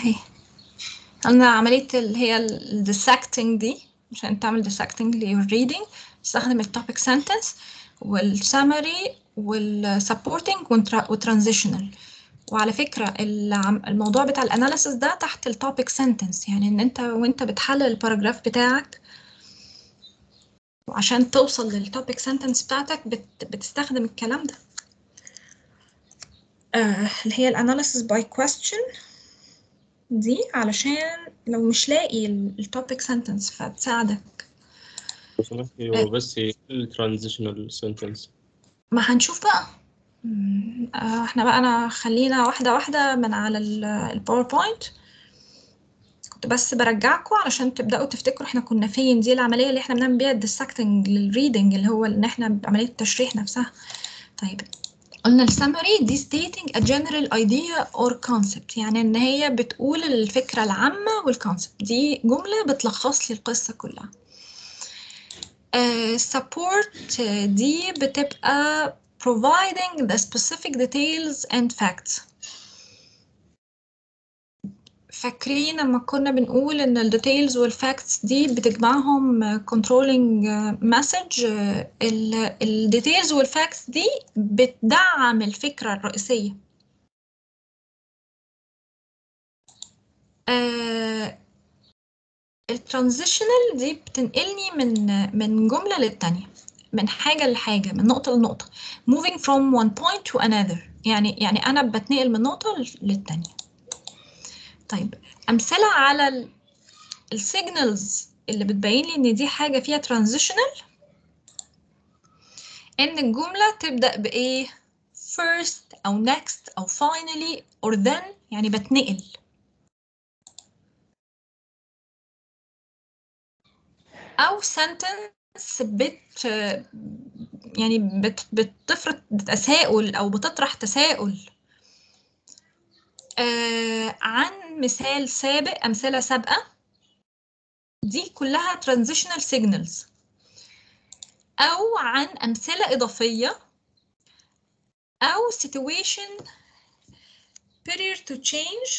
اهي قلنا عملية اللي هي الديسكتنج دي، عشان تعمل ديسكتنج ليور ريدنج استخدم التوبيك سنتنس والسمري والسبورتنج والترانزيشنال. وعلى فكرة الموضوع بتاع الاناليسيس ده تحت التوبيك سنتنس، يعني ان انت وانت بتحلل الباراجراف بتاعك وعشان توصل للتوبيك سنتنس بتاعتك بتستخدم الكلام ده اللي هي الاناليسيس باي كويستشن دي، علشان لو مش لاقي التوبيك سنتنس فتساعدك. هو بس الترانزيشنال سنتنس ما هنشوف بقى. احنا بقى انا خلينا واحدة واحدة من على الباوربوينت. كنت بس برجعكم علشان تبدأوا تفتكروا احنا كنا فين. دي العملية اللي احنا بنعمل بيها الديسكتنج للريدنج، اللي هو ان احنا عملية التشريح نفسها. طيب قلنا السمري دي stating a general idea or concept، يعني ان هي بتقول الفكرة العامة والكونسبت، دي جملة بتلخص لي القصة كلها. support دي بتبقى providing the specific details and facts. فاكرين لما كنا بنقول ان الديتيلز والفاكتس دي بتجمعهم controlling message، الديتيلز والفاكتس دي بتدعم الفكرة الرئيسية. الترانزيشنال دي بتنقلني من جملة للتانية، من حاجة لحاجة، من نقطة لنقطة، moving from one point to another، يعني أنا بتنقل من نقطة للتانية. طيب أمثلة على السيجنالز اللي بتبين لي إن دي حاجة فيها transitional، إن الجملة تبدأ بإيه؟ first أو next أو finally or then، يعني بتنقل. أو sentence يعني بتفرض تساؤل أو بتطرح تساؤل عن مثال سابق، أمثلة سابقة، دي كلها transitional signals. أو عن أمثلة إضافية، أو situation prior to change،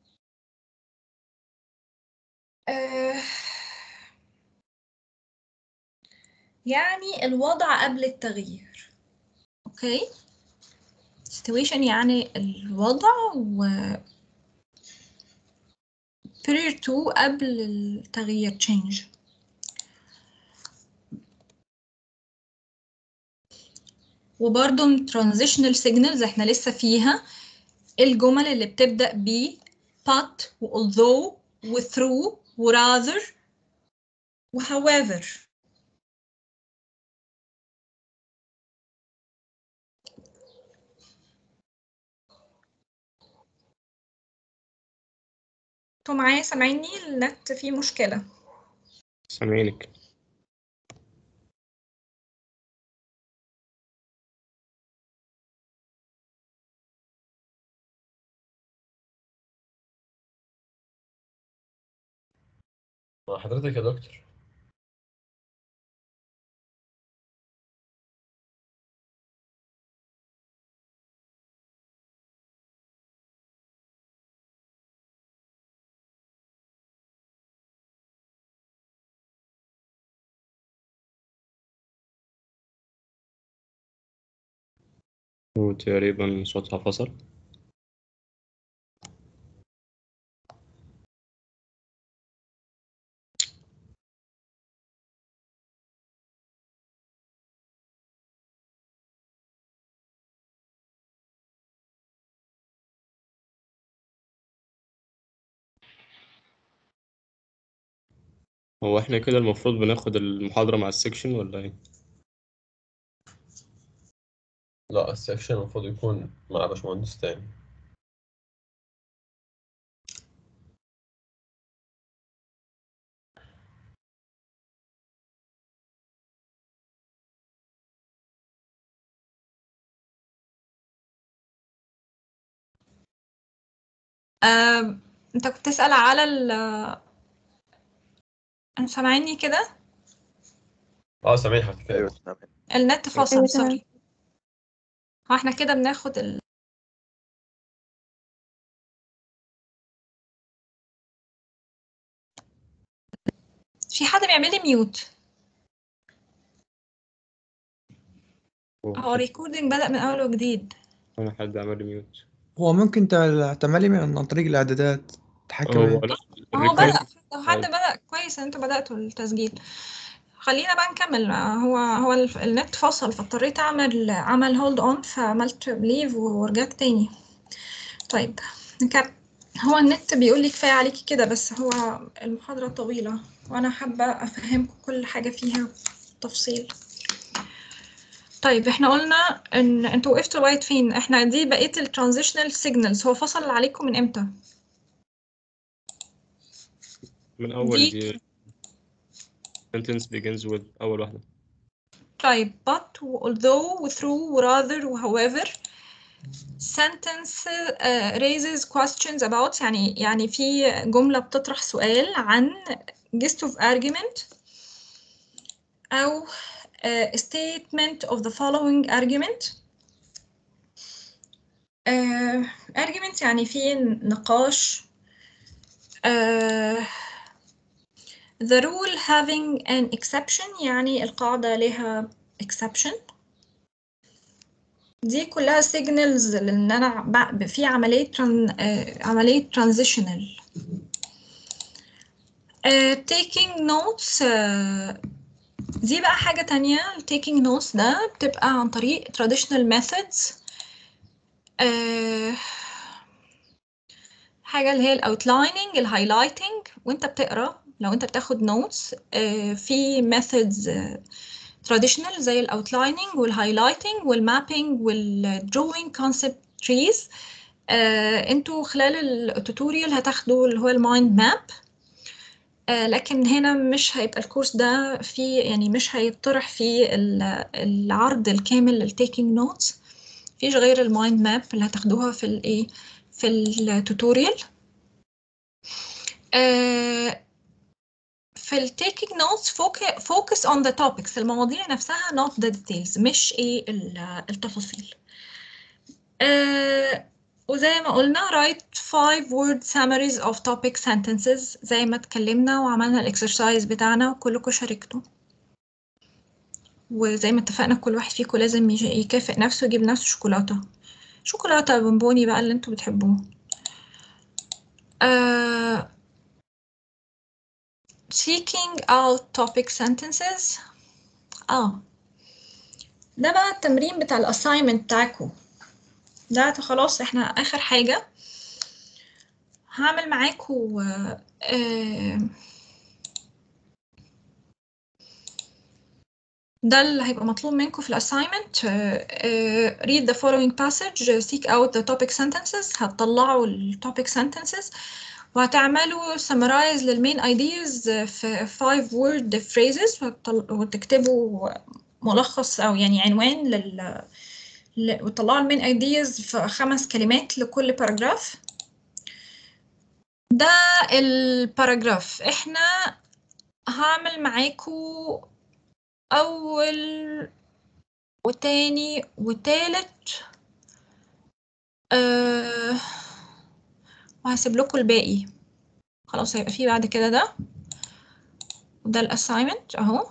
يعني الوضع قبل التغيير. أوكي، situation يعني الوضع، و prior to قبل التغيير change. وبرضه من transitional signals احنا لسه فيها الجمل اللي بتبدأ ب but و although و through و rather و however. انتوا معايا سامعيني؟ النت فيه مشكلة. سامعينك. مع حضرتك يا دكتور. وتقريبا صوتها فصل. هو احنا كده المفروض بناخد المحاضرة مع السكشن ولا ايه؟ لا، السكشن المفروض يكون مع باشمهندس تاني. انت كنت تسأل على انتوا سامعيني كده؟ سامعين حضرتك. ايوه تمام. النت فاصل، أيوة تمام. سوري. هو احنا كده بناخد في حد بيعمل لي ميوت؟ هو ريكوردينج بدأ من أول وجديد. أنا حد عمل لي ميوت. هو ممكن تعملي عن طريق الإعدادات تحكم هو لا هو بدأ، الريكورد لو حد بدأ كويس إن انتوا بدأتوا التسجيل. خلينا بقى نكمل. هو النت فصل، فاضطريت أعمل هولد أون، فعملت ليف ورجعت تاني. طيب نكمل. هو النت بيقول لي كفاية عليكي كده، بس هو المحاضرة طويلة وأنا حابة أفهمكم كل حاجة فيها تفصيل. طيب احنا قلنا ان انتوا وقفتوا لغاية فين؟ احنا دي بقية الترانزيشنال سيجنالز. هو فصل عليكم من امتى؟ من أول دي دي sentence begins with أول واحدة. طيب but although through rather however sentence raises questions about، يعني في جملة بتطرح سؤال عن gist of argument أو statement of the following argument. argument يعني في نقاش. the rule having an exception يعني القاعدة لها exception. دي كلها signals لأن أنا في عملية transitional. taking notes دي بقى حاجة تانية. taking notes ده بتبقى عن طريق traditional methods. حاجة اللي هي الاوتلايننج، الهايلايتنج وانت بتقرا. لو انت بتاخد نوتس في methods traditional زي الاوتلايننج والهايلايتنج والمابينج والدروينج كونسبت تريز. انتوا خلال التوتوريال هتاخدوا اللي هو المايند ماب، لكن هنا مش هيبقى الكورس ده فيه، يعني مش هيطرح فيه العرض الكامل للتيكينج نوتس. مفيش غير المايند ماب اللي هتاخدوها في الايه في التوتوريال. في التيكينج نوتس focus on the topics، المواضيع نفسها not the details، مش ايه التفاصيل. وزي ما قلنا write 5 word summaries of topic sentences زي ما اتكلمنا وعملنا الاكسرسايز بتاعنا وكلكم شاركتوا. وزي ما اتفقنا كل واحد فيكم لازم يكافئ نفسه ويجيب نفسه شوكولاتة بونبوني بقى اللي انتوا بتحبوه. seeking out topic sentences. ده بقى التمرين بتاع الاساينمنت بتاعكم ده. خلاص احنا اخر حاجة هعمل معاكم ده اللي هيبقى مطلوب منكم في الاساينمنت. read the following passage, seek out the topic sentences. هتطلعوا التوبيك sentences وهتعملوا summarize للمين ideas في 5 word phrases وتكتبوا ملخص او يعني عنوان وتطلعوا المين ideas في 5 كلمات لكل باراجراف. ده الباراجراف. احنا هعمل معاكم أول وتاني وتالت وهسيب لكم الباقي. خلاص هيبقى فيه بعد كده ده. وده الاساينمنت اهو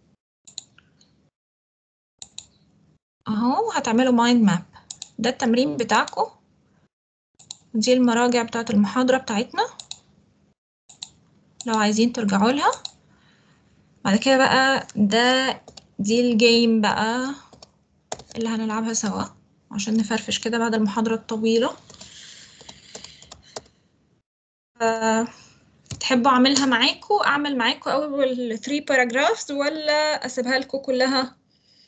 هتعملوا مايند ماب. ده التمرين بتاعكم. دي المراجع بتاعت المحاضرة بتاعتنا لو عايزين ترجعوا لها. بعد كده بقى دي الجيم بقى اللي هنلعبها سوا عشان نفرفش كده بعد المحاضرة الطويلة. تحبوا اعمل معاكم اول 3 باراجرافز ولا اسيبها لكم كلها؟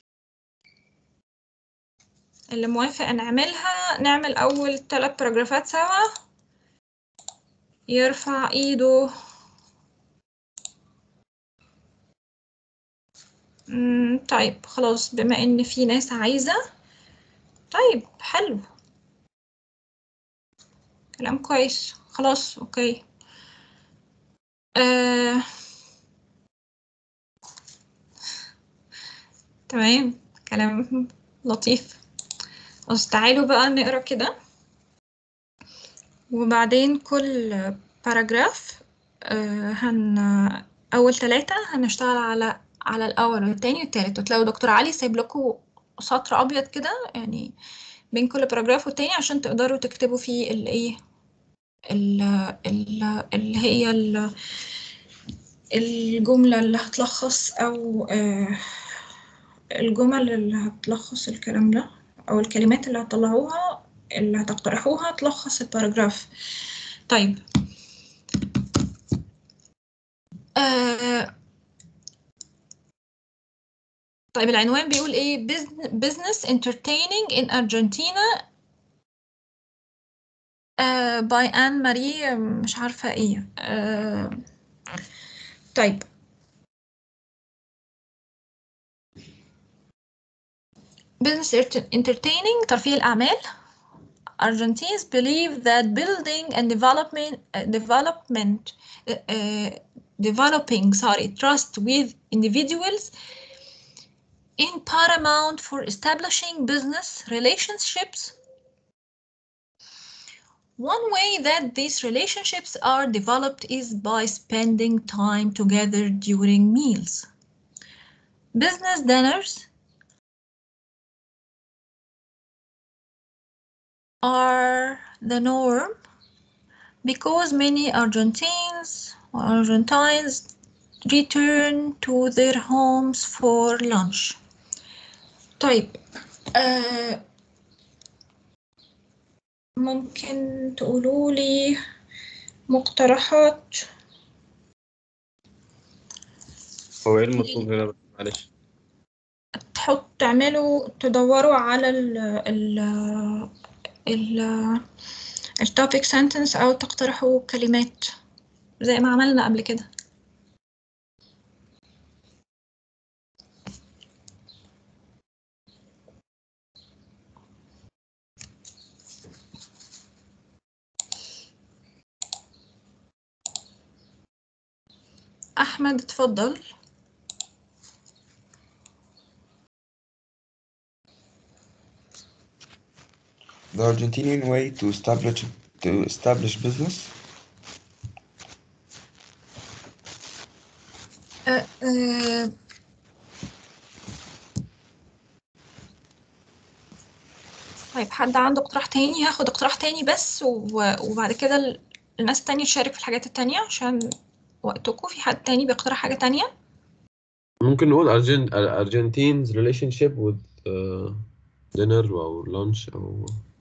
اللي موافق نعمل اول 3 باراجرافات سوا يرفع ايده. طيب خلاص بما ان في ناس عايزة. طيب حلو، كلام كويس. خلاص اوكي. تمام، كلام لطيف. بس تعالوا بقى نقرا كده وبعدين كل باراجراف أول 3 هنشتغل على الأول والتاني والتالت، وتلاقوا دكتور علي سايب لكم سطر أبيض كده يعني بين كل باراجراف والتاني عشان تقدروا تكتبوا فيه الإيه اللي هي الجملة اللي هتلخص أو الجمل اللي هتلخص الكلام ده، أو الكلمات اللي هتطلعوها اللي هتقترحوها تلخص الباراجراف. طيب طيب العنوان بيقول ايه؟ business entertaining in Argentina by Anne Marie مش عارفة ايه. طيب business entertaining ترفيه الأعمال. Argentines believe that building and developing trust with individuals in paramount for establishing business relationships. One way that these relationships are developed is by spending time together during meals. Business dinners are the norm because many Argentines return to their homes for lunch. طيب ممكن تقولوا لي مقترحات؟ هو ايه المطلوب هنا بس معلش؟ تعملوا تدوروا على التوبيك سنتنس أو تقترحوا كلمات زي ما عملنا قبل كده. أحمد اتفضل. The Argentinian way to establish business. طيب حد عنده اقتراح تاني؟ هاخد اقتراح تاني بس وبعد كده الناس التانية تشارك في الحاجات التانية عشان وقتكم. في حد تاني بيقترح حاجة تانية؟ ممكن نقول Argentines relationship with dinner أو lunch أو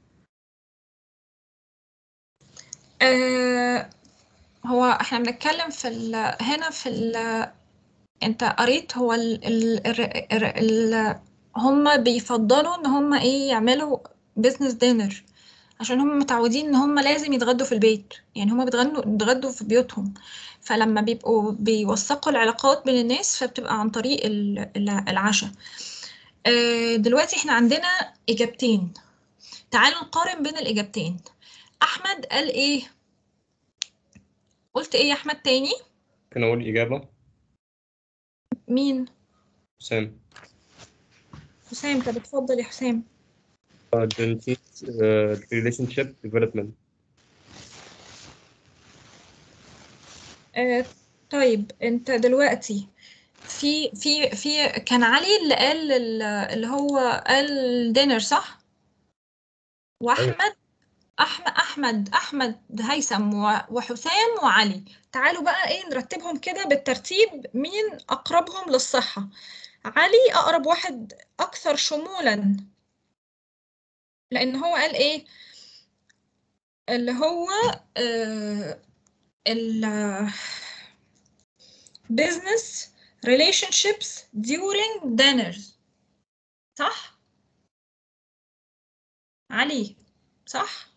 هو احنا بنتكلم في هنا في انت قريت هو هم بيفضلوا ان هم ايه يعملوا بيزنس دينر عشان هم متعودين ان هم لازم يتغدوا في البيت، يعني هم بيتغدوا في بيوتهم، فلما بيبقوا بيوثقوا العلاقات بين الناس فبتبقى عن طريق العشاء. دلوقتي احنا عندنا اجابتين، تعالوا نقارن بين الاجابتين. احمد قال ايه؟ قلت ايه يا احمد تاني؟ ممكن اقول اجابه. مين؟ حسام. حسام، طب اتفضل يا حسام. Argentines relationship development. طيب انت دلوقتي في كان علي اللي قال اللي هو قال دينر صح؟ واحمد احمد هيثم وحسام وعلي. تعالوا بقى ايه نرتبهم كده بالترتيب، مين اقربهم للصحة؟ علي اقرب واحد اكثر شمولا لان هو قال ايه اللي هو business relationships during dinners صح؟ علي صح؟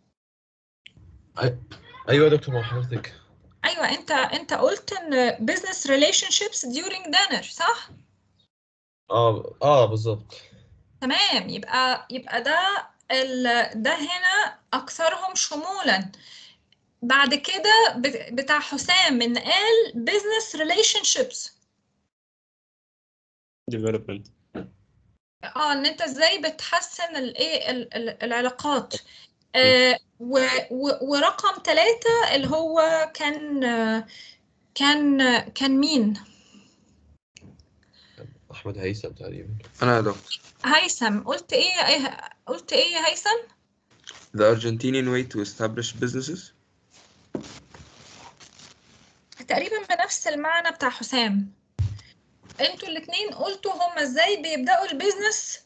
أيوة يا دكتور مع حضرتك. ايوه انت قلت ان business relationships during dinner صح؟ بالظبط. تمام، يبقى ده هنا اكثرهم شمولا. بعد كده بتاع حسام ان قال business relationships development. ان انت ازاي بتحسن الايه العلاقات. ورقم 3 اللي هو كان كان مين؟ أحمد هيثم تقريبا. أنا يا دكتور. هيثم. قلت ايه يا هيثم؟ The Argentinian way to establish businesses. تقريبا بنفس المعنى بتاع حسام. انتوا الاتنين قلتوا هما ازاي بيبدأوا البيزنس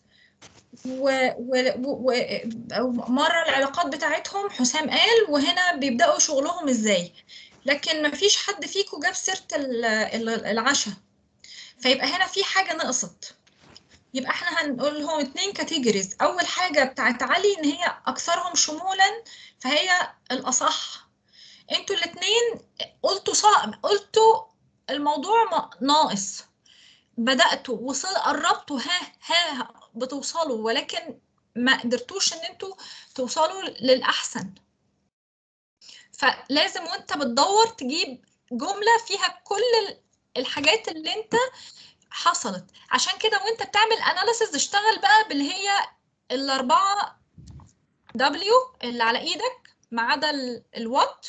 مرة العلاقات بتاعتهم حسام قال، وهنا بيبدأوا شغلهم ازاي، لكن مفيش حد فيكم جاب سيرة العشاء، فيبقى هنا في حاجة نقصت. يبقى احنا هنقول لهم 2 كاتيجوريز. اول حاجة بتاعت علي ان هي اكثرهم شمولا، فهي الاصح. انتوا الاتنين قلتوا قلتوا الموضوع ناقص، بدأتوا قربتوا ها بتوصلوا، ولكن ما قدرتوش ان انتوا توصلوا للأحسن. فلازم وانت بتدور تجيب جملة فيها كل الحاجات اللي انت حصلت. عشان كده وانت بتعمل اناليسز اشتغل بقى باللي هي ال4 W اللي على ايدك ما عدا الوات،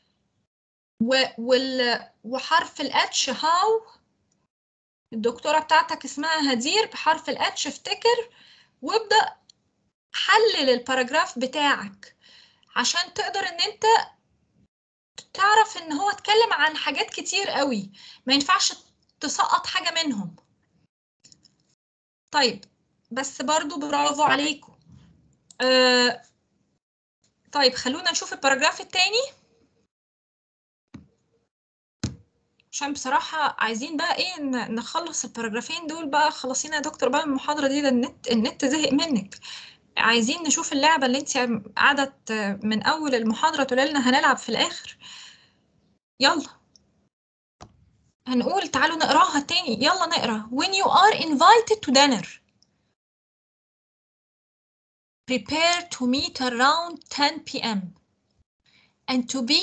وحرف الاتش هاو. الدكتورة بتاعتك اسمها هدير، بحرف الاتش افتكر، وابدأ حلل الباراجراف بتاعك عشان تقدر ان انت تعرف ان هو اتكلم عن حاجات كتير قوي، ما ينفعش تسقط حاجة منهم. طيب بس برضو برافو عليكم. طيب خلونا نشوف الباراجراف التاني، عشان بصراحة عايزين بقى ايه نخلص الباراجرافين دول بقى. خلصينا يا دكتور بقى من المحاضرة دي، ده النت زهق منك. عايزين نشوف اللعبة اللي انت قعدت من اول المحاضرة تقولي لنا هنلعب في الاخر. يلا هنقول تعالوا نقراها تاني. يلا نقرا. When you are invited to dinner, prepare to meet around 10 p.m. and to be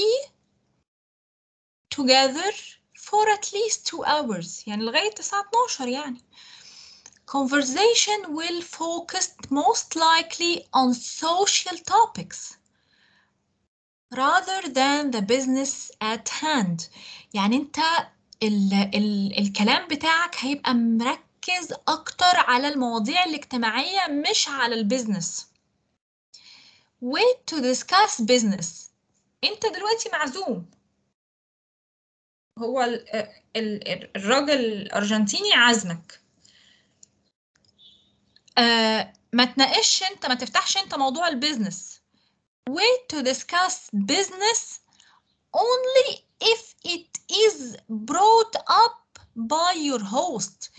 together for at least 2 hours. يعني لغاية الساعة 12 يعني. Conversation will focus most likely on social topics rather than the business at hand. يعني انت الكلام بتاعك هيبقى مركز اكتر على المواضيع الاجتماعية مش على البيزنس. Wait to discuss business. انت دلوقتي معزوم، هو الراجل الارجنتيني عازمك. ما تناقش انت، ما تفتحش انت موضوع البيزنس. Wait to discuss business only if it is brought up by your host.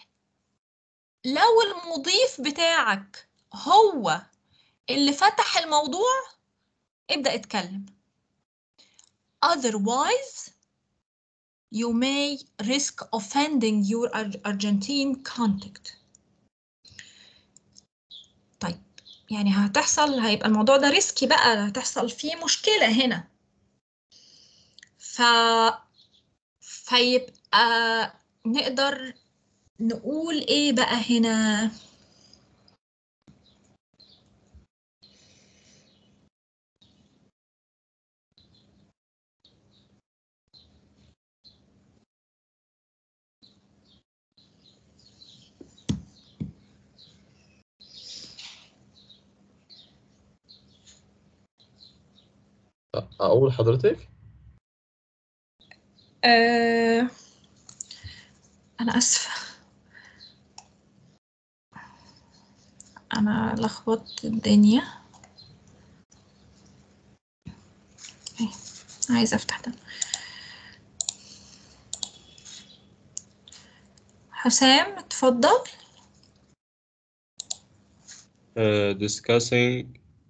لو المضيف بتاعك هو اللي فتح الموضوع ابدأ اتكلم. Otherwise you may risk offending your Argentine contact. طيب يعني هيبقى الموضوع ده ريسكي بقى، هتحصل فيه مشكلة هنا. فيبقى نقدر نقول ايه بقى هنا؟ أقول حضرتك؟ أنا آسفة، أنا لخبطت الدنيا. عايزة أفتح ده. حسام اتفضل. discussing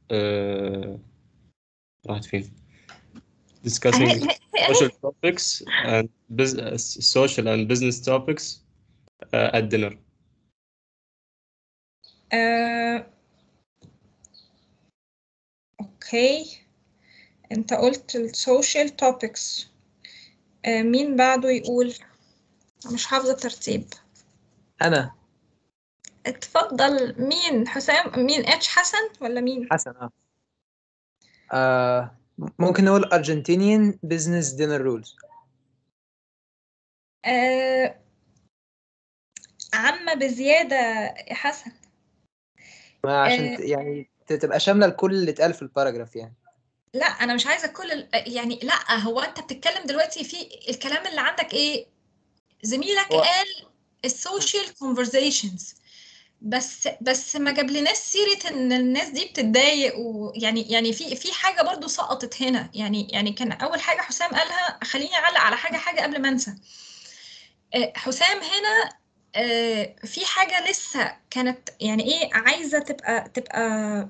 راحت فين؟ discussing social topics and social and business topics at dinner. اوكي، انت قلت السوشيال توبكس. مين بعده يقول؟ مش حافظة الترتيب. أنا اتفضل. مين؟ حسام؟ مين؟ اتش حسن ولا مين؟ حسن. ممكن نقول Argentinian business dinner rules. عامة بزيادة يا حسن. ما عشان يعني تبقى شامله الكل اللي اتقال في الباراجراف يعني. لا انا مش عايزه كل يعني لا، هو انت بتتكلم دلوقتي في الكلام اللي عندك ايه؟ زميلك هو قال السوشيال كونفرزيشنز، بس ما جابلناش سيره ان الناس دي بتتضايق، ويعني في حاجه برضو سقطت هنا، يعني كان اول حاجه حسام قالها. خليني اعلق على حاجه قبل ما انسى. حسام هنا في حاجه لسه كانت يعني ايه عايزه تبقى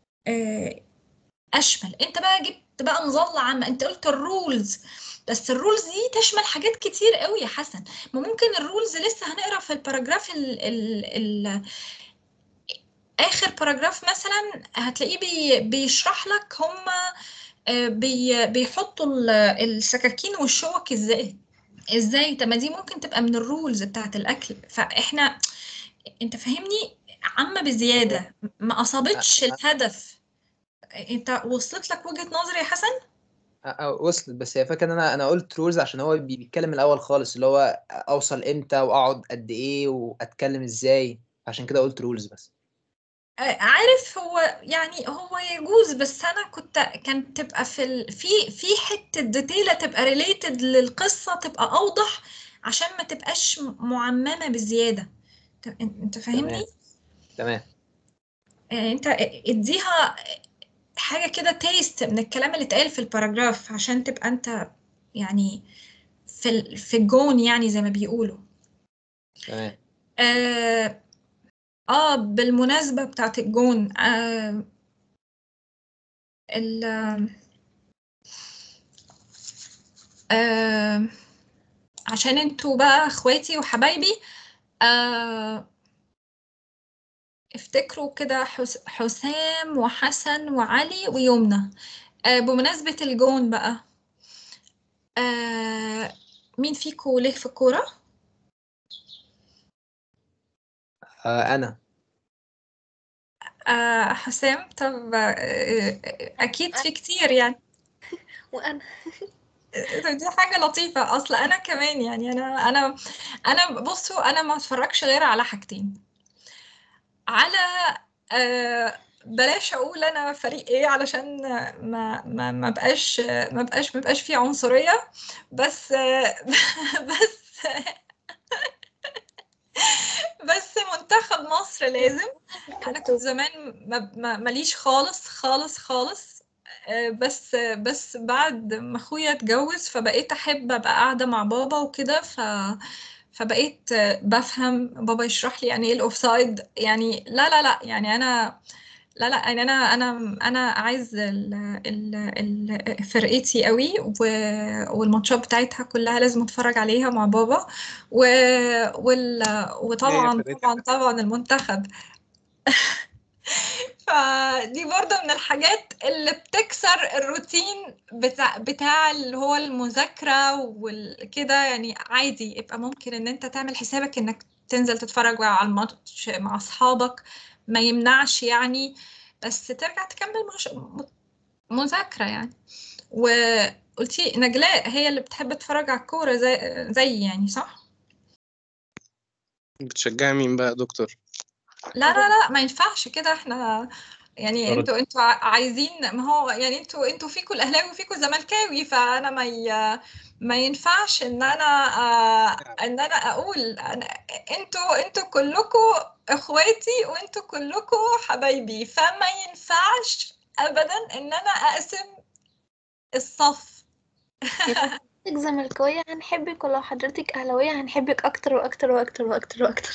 اشمل. انت بقى جبت بقى مظله عامه، انت قلت الرولز، بس الرولز دي تشمل حاجات كتير قوي يا حسن. ما ممكن الرولز لسه هنقرا في الباراجراف ال اخر باراجراف مثلا هتلاقيه بيشرح لك هما بيحطوا السكاكين والشوك ازاي. طب ما دي ممكن تبقى من الرولز بتاعت الاكل. فاحنا انت فاهمني عامه بزياده، ما اصابتش الهدف. انت وصلت لك وجهة نظري يا حسن؟ وصلت، بس هي فكرة ان انا قلت رولز عشان هو بيتكلم من الاول خالص، اللي هو اوصل امتى واقعد قد ايه واتكلم ازاي، عشان كده قلت رولز بس. عارف، هو يعني هو يجوز، بس انا كانت تبقى في حته ديتيله تبقى ريليتد للقصه، تبقى اوضح عشان ما تبقاش معممه بزياده. انت فاهمني؟ تمام. انت اديها حاجه كده تيست من الكلام اللي اتقال في الباراجراف عشان تبقى انت يعني في الجون، يعني زي ما بيقولوا. تمام. بالمناسبة بتاعت الجون، عشان انتوا بقى اخواتي وحبايبي، افتكروا كده حسام وحسن وعلي ويمنى. بمناسبة الجون بقى، مين فيكو ليه في الكورة؟ انا حسام. طب اكيد في كتير يعني. وانا طب دي حاجة لطيفة. اصل انا كمان يعني انا بصوا، انا ما اتفرجش غير على حاجتين. على بلاش اقول انا فريق ايه علشان ما بقاش فيه عنصرية. بس بس بس منتخب مصر لازم. انا كنت زمان ماليش خالص خالص خالص. بس بعد ما اخويا اتجوز فبقيت احب ابقى قاعده مع بابا وكده. فبقيت بفهم بابا يشرح لي يعني ايه الاوفسايد. يعني لا يعني انا لا يعني انا عايز فرقتي قوي، والماتشات بتاعتها كلها لازم اتفرج عليها مع بابا. وطبعا طبعا المنتخب. فدي برضه من الحاجات اللي بتكسر الروتين بتاع اللي هو المذاكرة والكده. يعني عادي يبقى ممكن ان انت تعمل حسابك انك تنزل تتفرج على الماتش مع اصحابك، ما يمنعش يعني، بس ترجع تكمل مذاكرة يعني. وقلتي نجلاء هي اللي بتحب تتفرج على الكورة زي يعني، صح؟ بتشجعي مين بقى يا دكتور؟ لا ما ينفعش كده. احنا يعني انتوا عايزين، ما هو يعني انتوا فيكوا الاهلاوي وفيكوا الزملكاوي، فانا ما ينفعش ان انا اقول انتوا كلكم اخواتي وانتوا كلكم حبايبي، فما ينفعش ابدا ان انا اقسم الصف. حضرتك زملكاوية هنحبك، ولو حضرتك أهلاوية هنحبك أكتر وأكتر وأكتر وأكتر وأكتر.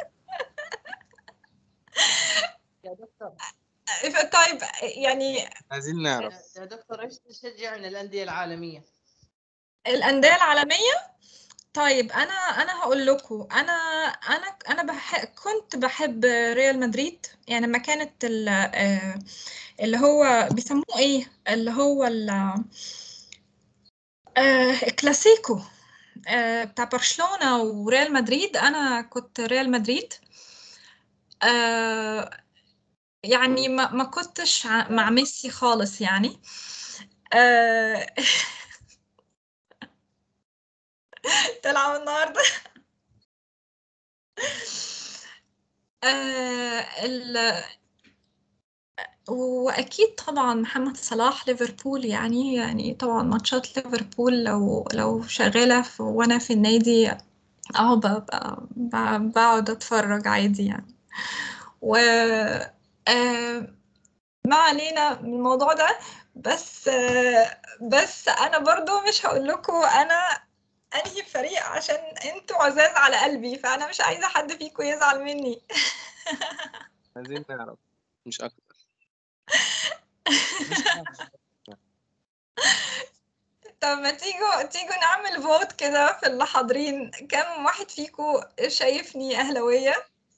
يا دكتور طيب يعني عايزين نعرف. يا دكتور ايش تشجع من الأندية العالمية؟ الأندية العالمية. طيب انا هقول لكم، انا كنت بحب ريال مدريد. يعني لما كانت اللي هو بيسموه ايه، اللي هو الكلاسيكو بتاع برشلونة وريال مدريد. انا كنت ريال مدريد. يعني ما كنتش مع ميسي خالص يعني. تلعب النهارده. واكيد طبعا محمد صلاح ليفربول، يعني طبعا ماتشات ليفربول لو شغاله وانا في النادي اهو بقعد اتفرج عادي يعني. و ما علينا من الموضوع ده. بس انا برضو مش هقول لكم انا انهي فريق عشان انتوا عزاز على قلبي، فانا مش عايزه حد فيكم يزعل مني. عايزين نعرف مش اكتر. طب ما تيجوا نعمل فوت كده في اللي حاضرين، كم واحد فيكم شايفني اهلاويه؟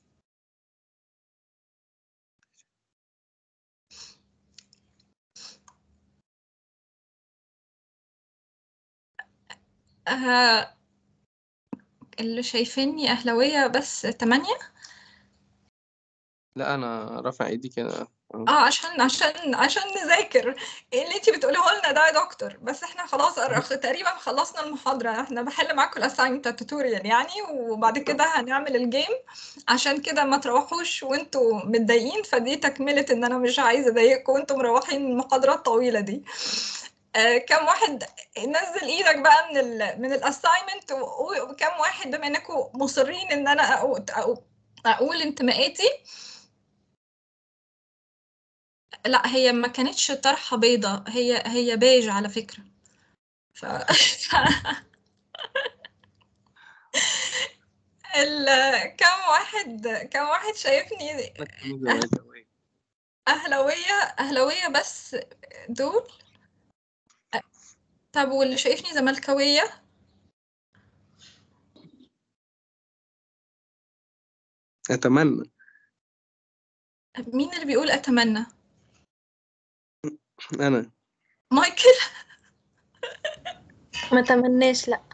اللي شايفيني اهلاويه بس 8. لا انا رافع ايدي كده. عشان نذاكر. ايه اللي انتي بتقوليه لنا ده يا دكتور؟ بس احنا خلاص تقريبا خلصنا المحاضرة، احنا بحل معاكم الاساينمنت التوتوريال يعني، وبعد كده هنعمل الجيم. عشان كده ما تروحوش وانتوا متضايقين، فدي تكملة ان انا مش عايزة اضايقكم وانتوا مروحين المحاضرة الطويلة دي. كم واحد نزل ايدك بقى من الاساينمنت، وكم واحد بما انكم مصرين ان انا اقول انتماءاتي. لا هي ما كانتش طرحة بيضة، هي بيج على فكرة. ف... كم واحد شايفني أهلاوية بس دول؟ طب واللي شايفني زملكاوية؟ اتمنى. مين اللي بيقول أتمنى؟ انا مايكل. ما تمناش لا.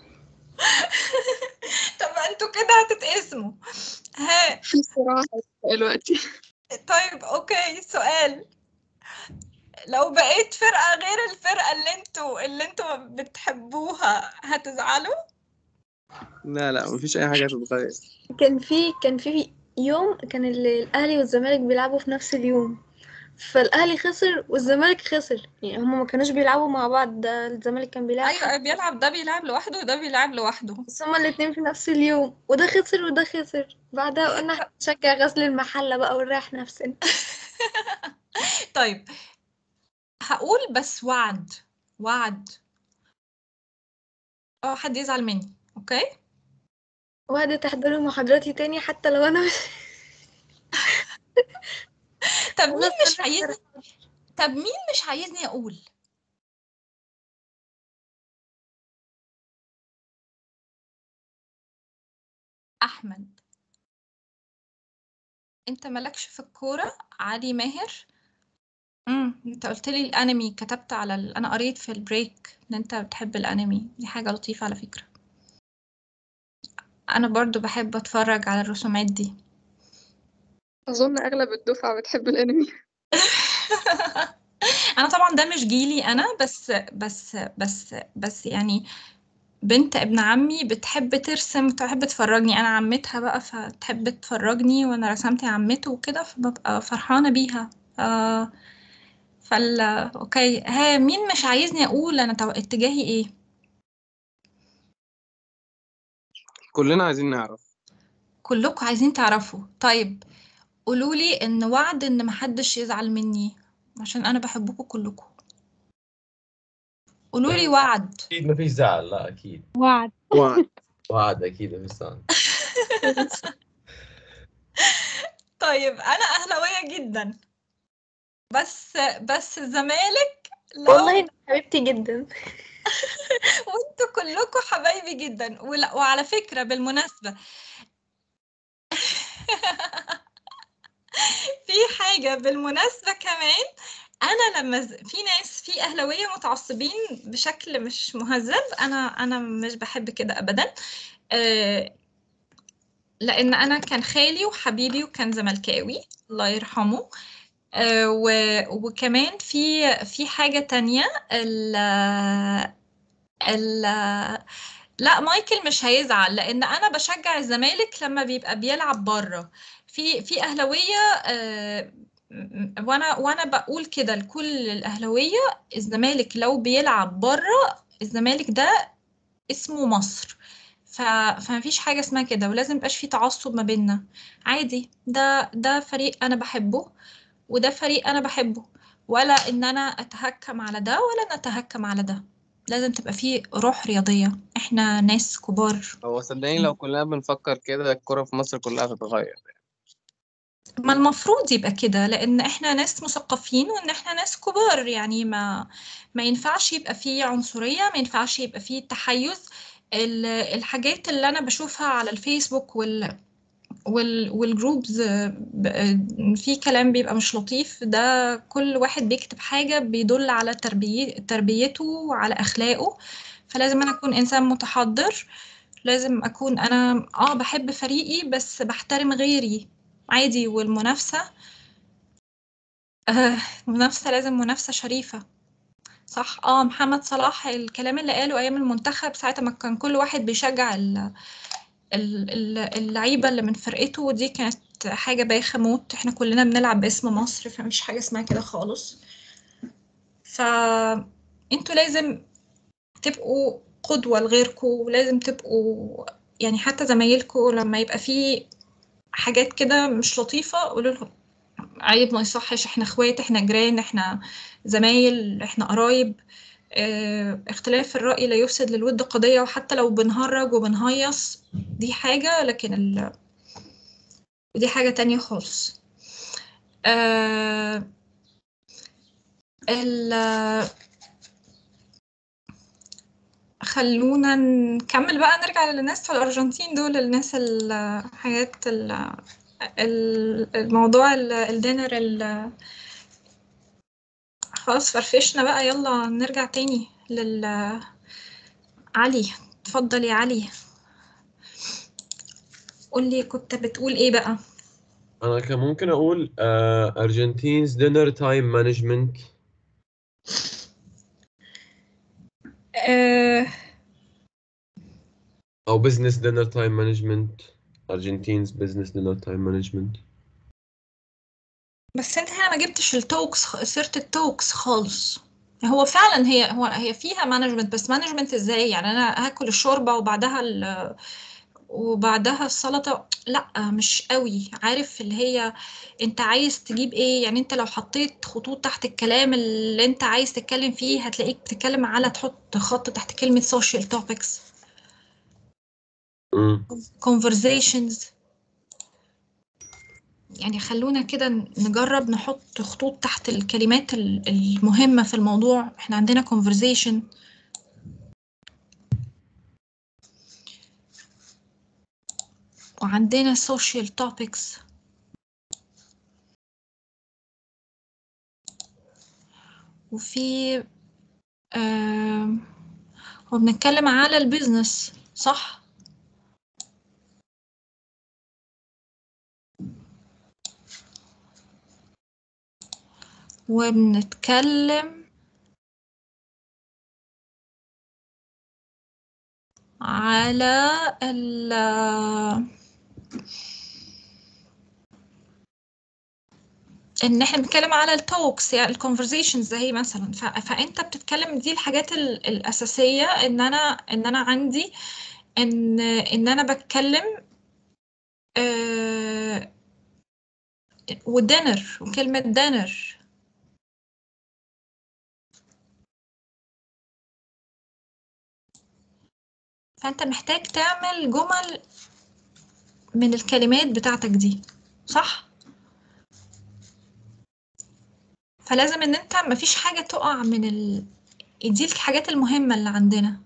طب انتوا كده هتتقسموا. ها في صراحة دلوقتي. طيب اوكي، سؤال. لو بقيت فرقة غير الفرقة اللي انتوا بتحبوها هتزعلوا؟ لا مفيش اي حاجه هتتغير. كان في يوم كان الاهلي والزمالك بيلعبوا في نفس اليوم، فالاهلي خسر والزمالك خسر، يعني هما ما كانوش بيلعبوا مع بعض، ده الزمالك كان بيلعب ايوه بيلعب، ده بيلعب لوحده وده بيلعب لوحده، بس هما الاتنين في نفس اليوم، وده خسر وده خسر. بعدها قلنا هنشجع غزل المحلة بقى ونريح نفسنا. طيب هقول بس وعد حد يزعل مني، اوكي؟ وهدي تحضري محاضراتي تاني حتى لو انا مش طب مين مش عايزني اقول؟ احمد، انت مالكش في الكورة. علي ماهر، انت قلت لي الانمي، كتبت على انا قريت في البريك ان انت بتحب الانمي، دي حاجة لطيفة على فكرة. انا برضو بحب اتفرج على الرسومات دي. أظن أغلب الدفعة بتحب الأنمي. انا طبعا ده مش جيلي انا، بس يعني بنت ابن عمي بتحب ترسم وتحب تفرجني، انا عمتها بقى فتحب تفرجني وانا رسمت عمته وكده، فببقى فرحانة بيها. اوكي، مين مش عايزني اقول انا اتجاهي ايه؟ كلنا عايزين نعرف. كلكم عايزين تعرفوا. طيب قولولي ان وعد ان محدش يزعل مني عشان انا بحبكم كلكم. قولولي وعد. اكيد مفيش زعل، لا اكيد. وعد. وعد اكيد مفيش زعل. طيب انا اهلاويه جدا، بس الزمالك لو والله حبيبتي جدا. وانتوا كلكم حبايبي جدا. وعلى فكره بالمناسبه في حاجه بالمناسبه كمان، انا لما في اهلاويه متعصبين بشكل مش مهذب، انا مش بحب كده ابدا. لان انا كان خالي وحبيبي وكان زملكاوي الله يرحمه. وكمان في حاجة تانية، ال لا مايكل مش هيزعل، لان انا بشجع الزمالك لما بيبقى بيلعب بره. في اهلاويه وانا بقول كده لكل الاهلاويه، الزمالك لو بيلعب بره، الزمالك ده اسمه مصر. فمفيش حاجه اسمها كده، ولازم يبقاش في تعصب ما بيننا. عادي، ده فريق انا بحبه، وده فريق انا بحبه، ولا ان انا اتهكم على ده ولا نتهكم على ده. لازم تبقى فيه روح رياضية، احنا ناس كبار. هو صدقني لو كلنا بنفكر كده الكرة في مصر كلها هتتغير. ما المفروض يبقى كده، لان احنا ناس مثقفين وان احنا ناس كبار. يعني ما ينفعش يبقى فيه عنصرية، ما ينفعش يبقى فيه تحيز. الحاجات اللي انا بشوفها على الفيسبوك والجروبز، في كلام بيبقى مش لطيف، ده كل واحد بيكتب حاجة بيدل على تربيته وعلى أخلاقه. فلازم أنا أكون إنسان متحضر، لازم أكون أنا بحب فريقي بس بحترم غيري عادي. والمنافسة منافسة، لازم منافسة شريفة. صح. محمد صلاح الكلام اللي قاله أيام المنتخب ساعة ما كان كل واحد بيشجع اللعيبة اللي من فرقته، ودي كانت حاجة بايخة موت. احنا كلنا بنلعب باسم مصر، فمش حاجة اسمها كده خالص. فانتوا لازم تبقوا قدوة لغيركم، ولازم تبقوا يعني حتى زمايلكم لما يبقى في حاجات كده مش لطيفة قولوا لهم عيب، ما يصحش، احنا اخوات، احنا جيران، احنا زمايل، احنا قرايب. اختلاف الرأي لا يفسد للود قضية. وحتى لو بنهرج وبنهيص دي حاجة، لكن ودي حاجة تانية خالص. خلونا نكمل بقى، نرجع للناس في الأرجنتين دول، الناس الحاجات الموضوع الدينر خلاص فرفشنا بقى. يلا نرجع تاني علي. اتفضل يا علي، قولي كنت بتقول ايه بقى؟ أنا كان ممكن أقول Argentines dinner time management أو business dinner time management. Argentines business dinner time management. بس انت هنا ما جبتش التوكس، سيرة التوكس خالص. هو فعلا هي فيها مانجمنت، بس مانجمنت ازاي؟ يعني انا هاكل الشوربة وبعدها السلطة؟ لا مش قوي. عارف اللي هي انت عايز تجيب ايه؟ يعني انت لو حطيت خطوط تحت الكلام اللي انت عايز تتكلم فيه، هتلاقيك بتتكلم على تحط خط تحت كلمة social topics، conversations. يعني خلونا كده نجرب نحط خطوط تحت الكلمات المهمة في الموضوع. احنا عندنا conversation، وعندنا social topics، وفي وبنتكلم على البيزنس، صح؟ وبنتكلم على ان احنا بنتكلم على التوكس، يعني الكونفرزيشنز زي مثلا. فانت بتتكلم، دي الحاجات الاساسيه ان انا عندي ان انا بتكلم ودينر، وكلمه دينر. فانت محتاج تعمل جمل من الكلمات بتاعتك دي، صح؟ فلازم ان انت مفيش حاجه تقع من دي الحاجات المهمه اللي عندنا.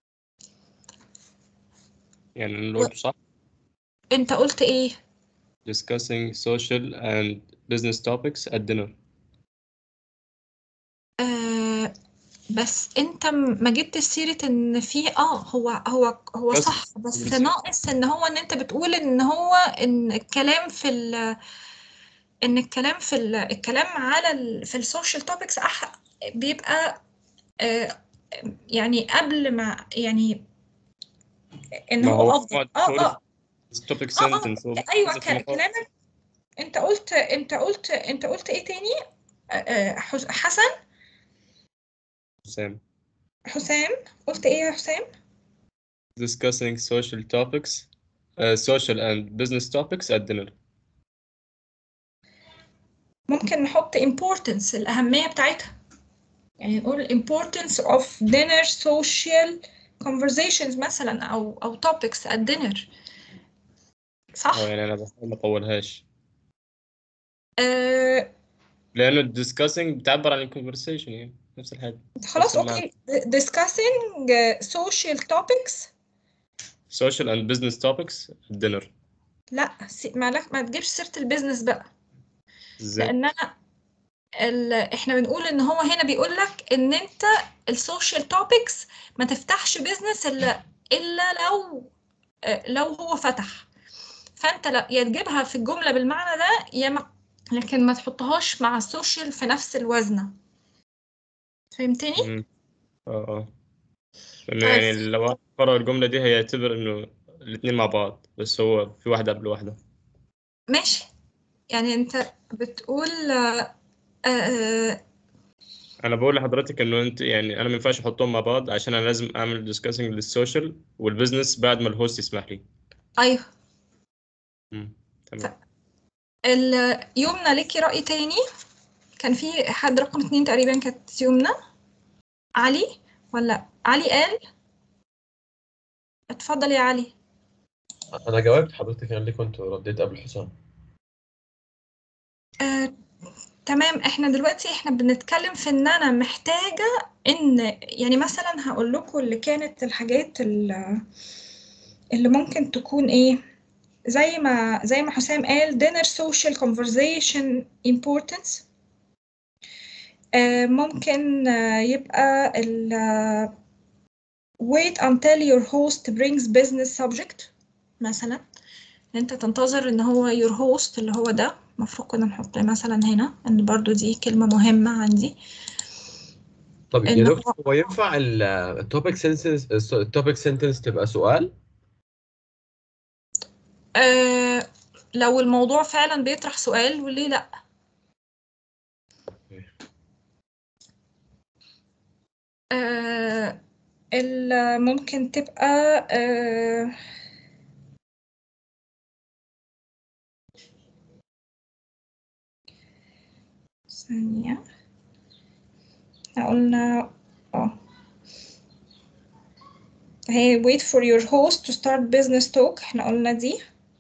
يعني اللي قلته صح. انت قلت ايه؟ discussing social and business topics at dinner. بس انت ما جبت سيرة ان في هو بس صح، بس ناقص ان هو ان انت بتقول ان هو ان الكلام في الكلام على في السوشيال توبكس بيبقى يعني قبل ما يعني ان ما هو هو افضل. تقول topic sentence ايوه كلامك. انت قلت ايه تاني؟ حسن. حسام قلت ايه يا حسام؟ discussing social topics social and business topics at dinner. ممكن نحط importance، الأهمية بتاعتها، يعني نقول importance of dinner social conversations مثلا أو topics at dinner. صح؟ يعني أنا بحاول ما أطولهاش آه لأنه discussing بتعبر عن conversation، يعني نفس الحاجة. خلاص أوكي. discussing social topics social and business topics at dinner. لا ما تجيبش سيرة البيزنس بقى. ازاي؟ لأن أنا احنا بنقول ان هو هنا بيقول لك ان انت السوشيال توبكس ما تفتحش بيزنس الا لو هو فتح. فانت يا تجيبها في الجمله بالمعنى ده لكن ما تحطهاش مع السوشيال في نفس الوزنه. فهمتني؟ انه يعني لو قرأ الجملة دي هيعتبر انه الاثنين مع بعض، بس هو في واحدة قبل واحدة. ماشي. يعني انت بتقول انا بقول لحضرتك انه انت يعني انا ما ينفعش احطهم مع بعض عشان انا لازم اعمل ديسكاسنج للسوشيال والبزنس بعد ما الهوست يسمح لي. ايوه. تمام. يمنى ليكي رأي تاني؟ كان في حد رقم 2 تقريبا كانت يمنى. علي ولا علي قال؟ اتفضل يا علي. انا جاوبت حضرتك، انا اللي كنت رديت قبل حسام. تمام. احنا دلوقتي بنتكلم في ان انا محتاجة ان يعني مثلا هقول لكم اللي كانت الحاجات اللي ممكن تكون ايه، زي ما حسام قال dinner social conversation importance. ممكن يبقى wait until your host brings business subject مثلا. انت تنتظر ان هو your host اللي هو ده، المفروض كنا نحط مثلا هنا ان برضو دي كلمة مهمة عندي. طب يا دكتور، هو ينفع التوبيك سنتنس تبقى سؤال؟ لو الموضوع فعلا بيطرح سؤال، وليه لا؟ ممكن تبقى ثانية قلنا هي wait for your host to start business talk، احنا قلنا دي.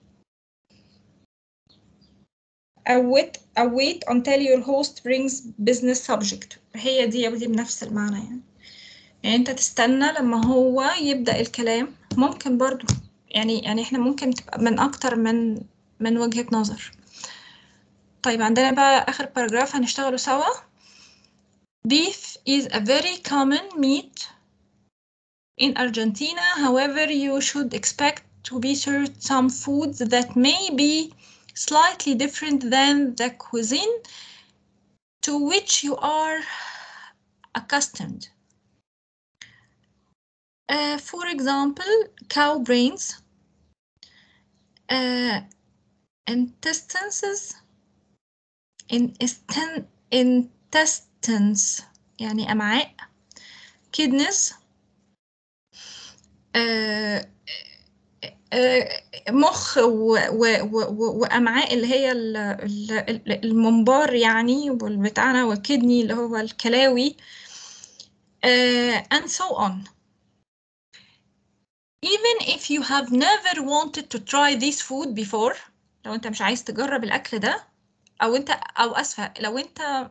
wait until your host brings business subject، هي دي بنفس المعنى يعني انت تستنى لما هو يبدأ الكلام. ممكن برضو يعني احنا ممكن تبقى من اكتر من وجهة نظر. طيب عندنا بقى اخر باراجراف هنشتغله سوا. Beef is a very common meat in Argentina. However, you should expect to be served some foods that may be slightly different than the cuisine to which you are accustomed. For example, cow brains, intestines يعني أمعاء، kidneys مخ وأمعاء اللي هي المنبار يعني والبتاعنا، والكدني اللي هو الكلاوي and so on. Even if you have never wanted to try this food before، لو أنت مش عايز تجرب الأكل ده، أو أسفة لو أنت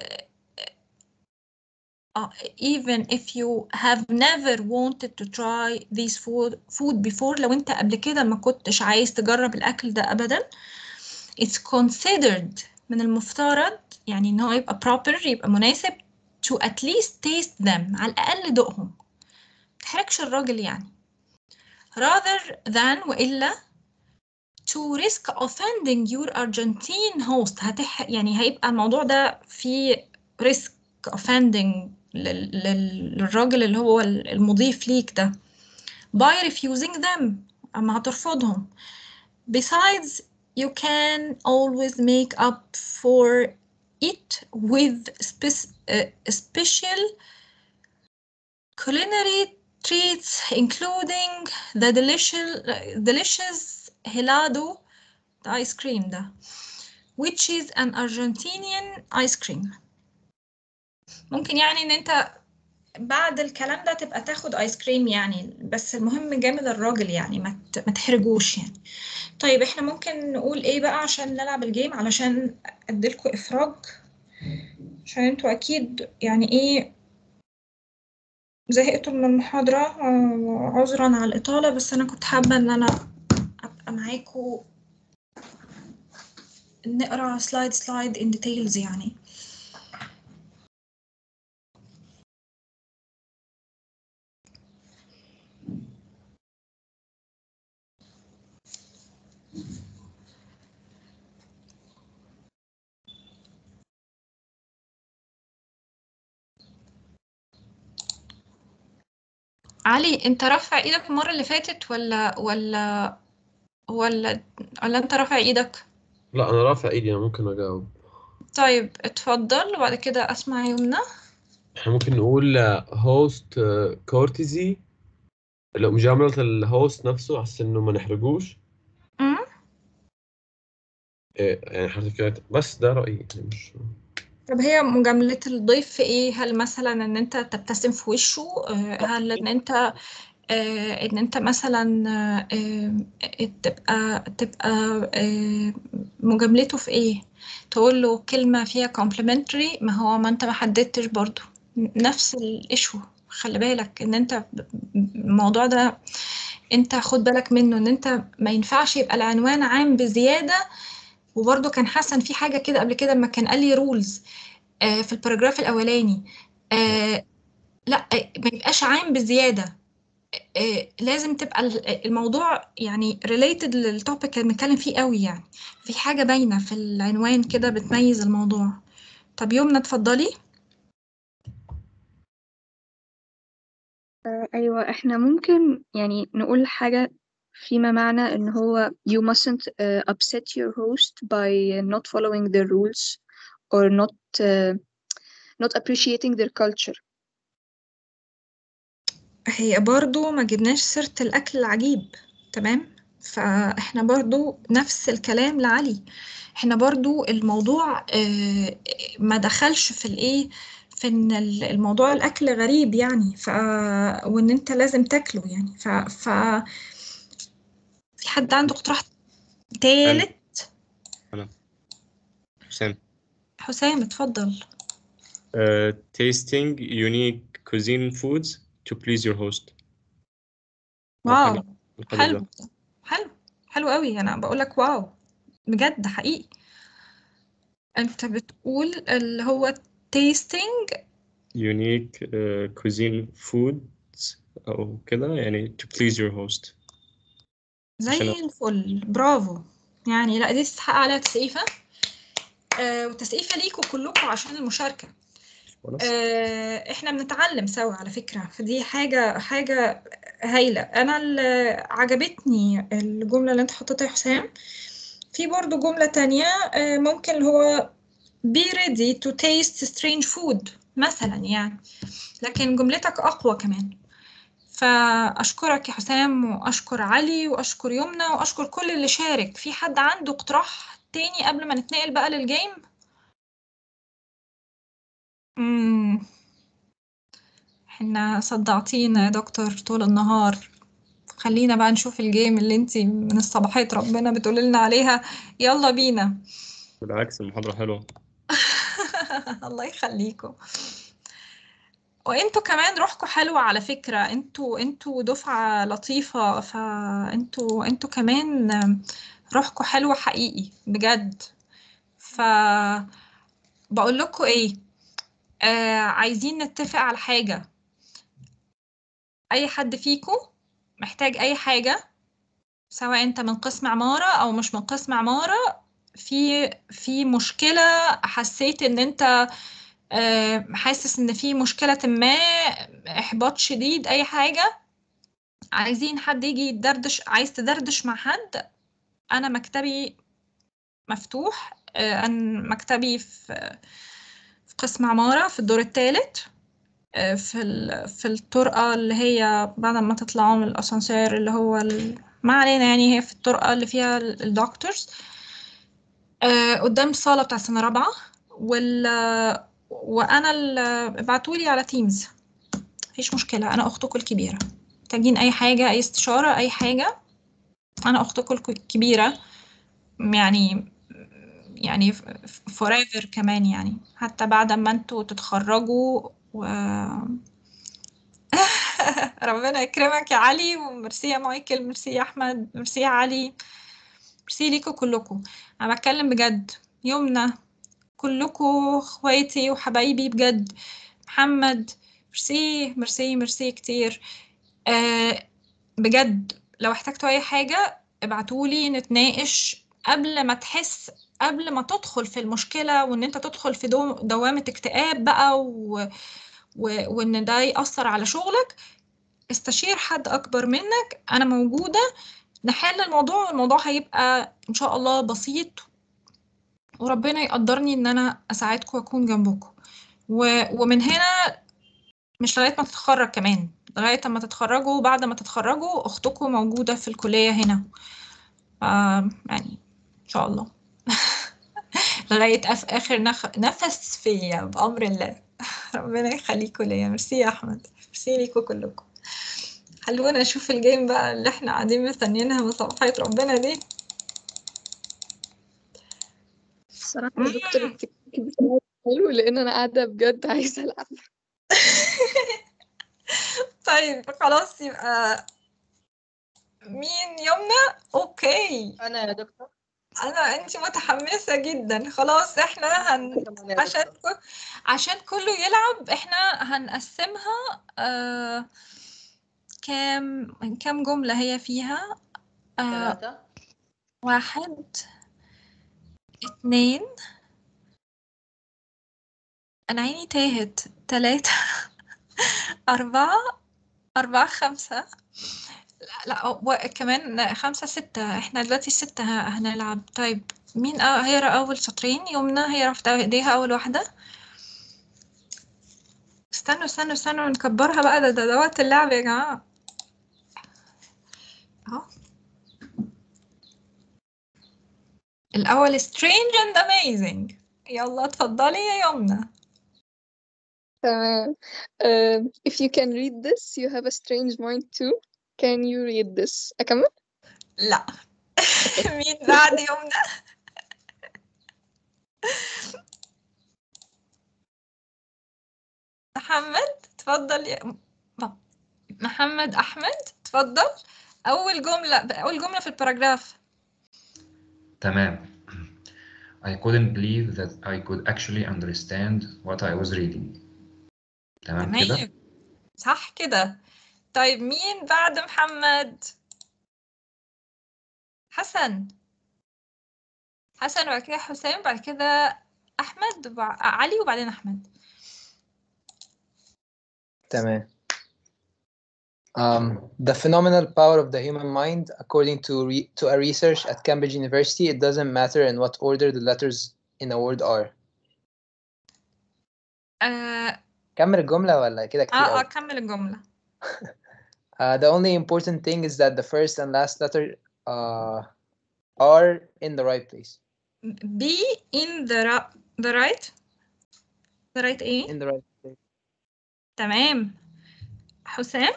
even if you have never wanted to try this food before، لو أنت قبل كده ما كنتش عايز تجرب الأكل ده أبدا، it's considered من المفترض يعني إن هو يبقى proper، يبقى مناسب to at least taste them، على الأقل دوقهم، متحركش الراجل يعني. rather than وإلا to risk offending your Argentine host، يعني هيبقى الموضوع ده فيه risk offending للراجل اللي هو المضيف ليك ده، by refusing them أما هترفضهم. Besides, you can always make up for it with special culinary treats, including the delicious helado ice cream ده, which is an Argentinian ice cream. ممكن يعني ان انت بعد الكلام ده تبقى تاخد ايس كريم يعني، بس المهم جامد الراجل يعني ما تحرجوش يعني. طيب احنا ممكن نقول ايه بقى عشان نلعب الجيم، علشان اديلكوا افراج، عشان انتوا اكيد يعني ايه زهقتوا من المحاضرة. عذرا على الإطالة، بس أنا كنت حابة إن أنا أبقى معاكوا نقرا سلايد in details يعني. علي انت رافع ايدك المرة اللي فاتت ولا انت رافع ايدك؟ لا انا رافع ايدي، انا ممكن اجاوب. طيب اتفضل وبعد كده اسمع يمنى. احنا ممكن نقول هوست كورتيزي، لو مجاملة الهوست نفسه حس انه ما نحرجوش. يعني حرف كده بس، ده رأيي يعني مش. طب هي مجاملة الضيف في ايه؟ هل مثلا ان انت تبتسم في وشه؟ هل ان انت مثلا تبقى مجاملته في ايه؟ تقول له كلمة فيها complimentary؟ ما انت ما حددتش برضو نفس الايشو. خلي بالك ان انت الموضوع ده انت خد بالك منه، ان انت ما ينفعش يبقى العنوان عام بزيادة. وبرضو كان حسن في حاجة كده قبل كده لما كان قال لي رولز في الباراجراف الاولاني، لا ما يبقاش عام بزيادة. لازم تبقى الموضوع يعني related للتوبيك اللي بنتكلم فيه قوي، يعني في حاجة باينة في العنوان كده بتميز الموضوع. طب يمنى اتفضلي. أيوة، إحنا ممكن يعني نقول حاجة فيما معنى إن هو you mustn't upset your host by not following their rules or not appreciating their culture. هي برضو ما جبناش سيرة الأكل العجيب، تمام؟ فإحنا برضو نفس الكلام لعلي. إحنا برضو الموضوع ما دخلش في الإيه، في إن الموضوع الأكل غريب يعني، وإن أنت لازم تاكله يعني. في حد عنده اقتراح تالت؟ أنا حسام. حسام اتفضل. tasting unique cuisine foods to please your host. واو، الحدث ده. حلو قوي. أنا بقولك واو بجد حقيقي. أنت بتقول اللي هو tasting unique cuisine foods أو كده يعني to please your host. زي الفل، برافو. يعني لا دي تستحق عليها تسقيفة، وتسقيفة ليكوا كلكم عشان المشاركة. احنا بنتعلم سوا على فكرة، فدي حاجة هايلة. انا اللي عجبتني الجملة اللي انت حطيتها يا حسام. في برضو جملة تانية ممكن اللي هو be ready to taste strange food مثلا يعني، لكن جملتك أقوى كمان. فأشكرك يا حسام، وأشكر علي، وأشكر يمنى، وأشكر كل اللي شارك. في حد عنده اقتراح تاني قبل ما نتنقل بقى للجيم؟ احنا صدعتينا يا دكتور طول النهار. خلينا بقى نشوف الجيم اللي انتي من الصباحية ربنا بتقولي لنا عليها. يلا بينا. بالعكس المحاضرة حلوة. الله يخليكم. وانتوا كمان روحكم حلوة على فكرة. انتوا دفعة لطيفة، فانتوا كمان روحكم حلوة حقيقي بجد. بقول لكم ايه، عايزين نتفق على حاجة. اي حد فيكم محتاج اي حاجة، سواء انت من قسم عمارة او مش من قسم عمارة، في مشكلة، حسيت ان انت حاسس ان في مشكلة ما، احباط شديد، اي حاجة، عايزين حد يجي يدردش، عايز تدردش مع حد، أنا مكتبي مفتوح. أنا مكتبي في قسم عمارة في الدور الثالث، في الطرقة اللي هي بعد ما تطلعوا من الأسانسير اللي هو ما علينا يعني، هي في الطرقة اللي فيها الدكتورز، قدام الصالة بتاع سنة رابعة. وأنا ابعتولي على تيمز، مفيش مشكلة، أنا أختكم الكبيرة، محتاجين أي حاجة، أي استشارة، أي حاجة، أنا أختكم الكبيرة يعني forever كمان يعني، حتى بعد ما انتوا تتخرجوا ربنا يكرمك يا علي، وميرسي يا مايكل، ميرسي يا أحمد، ميرسي يا علي، ميرسي ليكوا كلكم. أنا بتكلم بجد، يمنى، كلكوا اخواتي وحبايبي بجد، محمد، ميرسي ميرسي ميرسي كتير. بجد لو احتجتوا اي حاجة ابعتولي نتناقش، قبل ما تدخل في المشكلة، وان انت تدخل في دوامة اكتئاب بقى وان ده يأثر على شغلك. استشير حد اكبر منك، انا موجودة، نحل الموضوع، والموضوع هيبقى ان شاء الله بسيط، وربنا يقدرني ان انا اساعدكم واكون جنبكم. ومن هنا مش لغاية ما تتخرج، كمان لغاية ما تتخرجوا، بعد ما تتخرجوا أختكم موجودة في الكلية هنا، يعني إن شاء الله لغاية آخر نفس فيا بأمر الله. ربنا يخليكم ليا. ميرسي يا أحمد، ميرسي ليكم كلكم. خلونا نشوف الجيم بقى اللي احنا قاعدين مستنيينها من صباحية ربنا دي. الصراحة يا دكتور التكنيك بتاعي حلو، لأن أنا قاعدة بجد عايزة ألعب. طيب خلاص، يبقى مين؟ يمنى؟ اوكي. انا يا دكتور. انت متحمسة جدا. خلاص احنا عشان كله يلعب، احنا هنقسمها كام جملة هي فيها؟ 3 1 2 انا عيني تاهت 3 4 5 لا كمان 5 6. احنا دلوقتي 6 هنلعب. طيب مين هيقرا اول سطرين؟ يمنى هي رفعت ايديها اول واحدة. استنوا نكبرها بقى، ده وقت اللعب يا جماعة اهو. الأول strange and amazing. يلا اتفضلي يا يمنى. تمام. If you can read this, you have a strange mind too. Can you read this? أكمل؟ لا. مين بعد يمنى؟ محمد اتفضل يا محمد. أحمد اتفضل. أول جملة في الباراجراف. تمام. I couldn't believe that I could actually understand what I was reading. تمام كده؟ صح كده. طيب مين بعد محمد؟ حسن وبعد كده حسام، بعد كده أحمد، علي، وبعدين أحمد. تمام. The phenomenal power of the human mind, according to a research at Cambridge University, it doesn't matter in what order the letters in a word are. كمل الجملة ولا كده كتير قوي؟ كمل الجملة. The only important thing is that the first and last letter are in the right place. Be in the right ايه؟ In the right place. تمام. حسام؟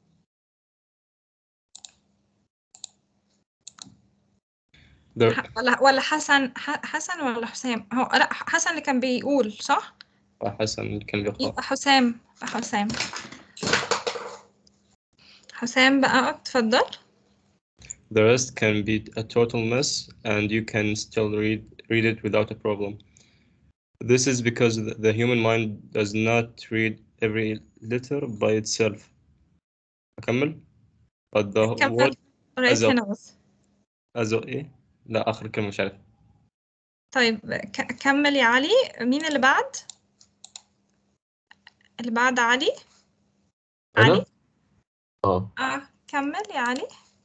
ولا حسن ولا حسام؟ هو لا، حسن اللي كان بيقول صح؟ حسن اللي كان بيقرأ. يبقى حسام بقى اتفضل. The rest can be a total mess and you can still read it without a problem. This is because the human mind does not read every letter by itself. أكمل؟ But the word as a إيه؟ لا آخر كلمة مش عارف. طيب كمل يا علي. مين اللي بعد؟ اللي بعد علي؟ أنا؟ كمل يا علي.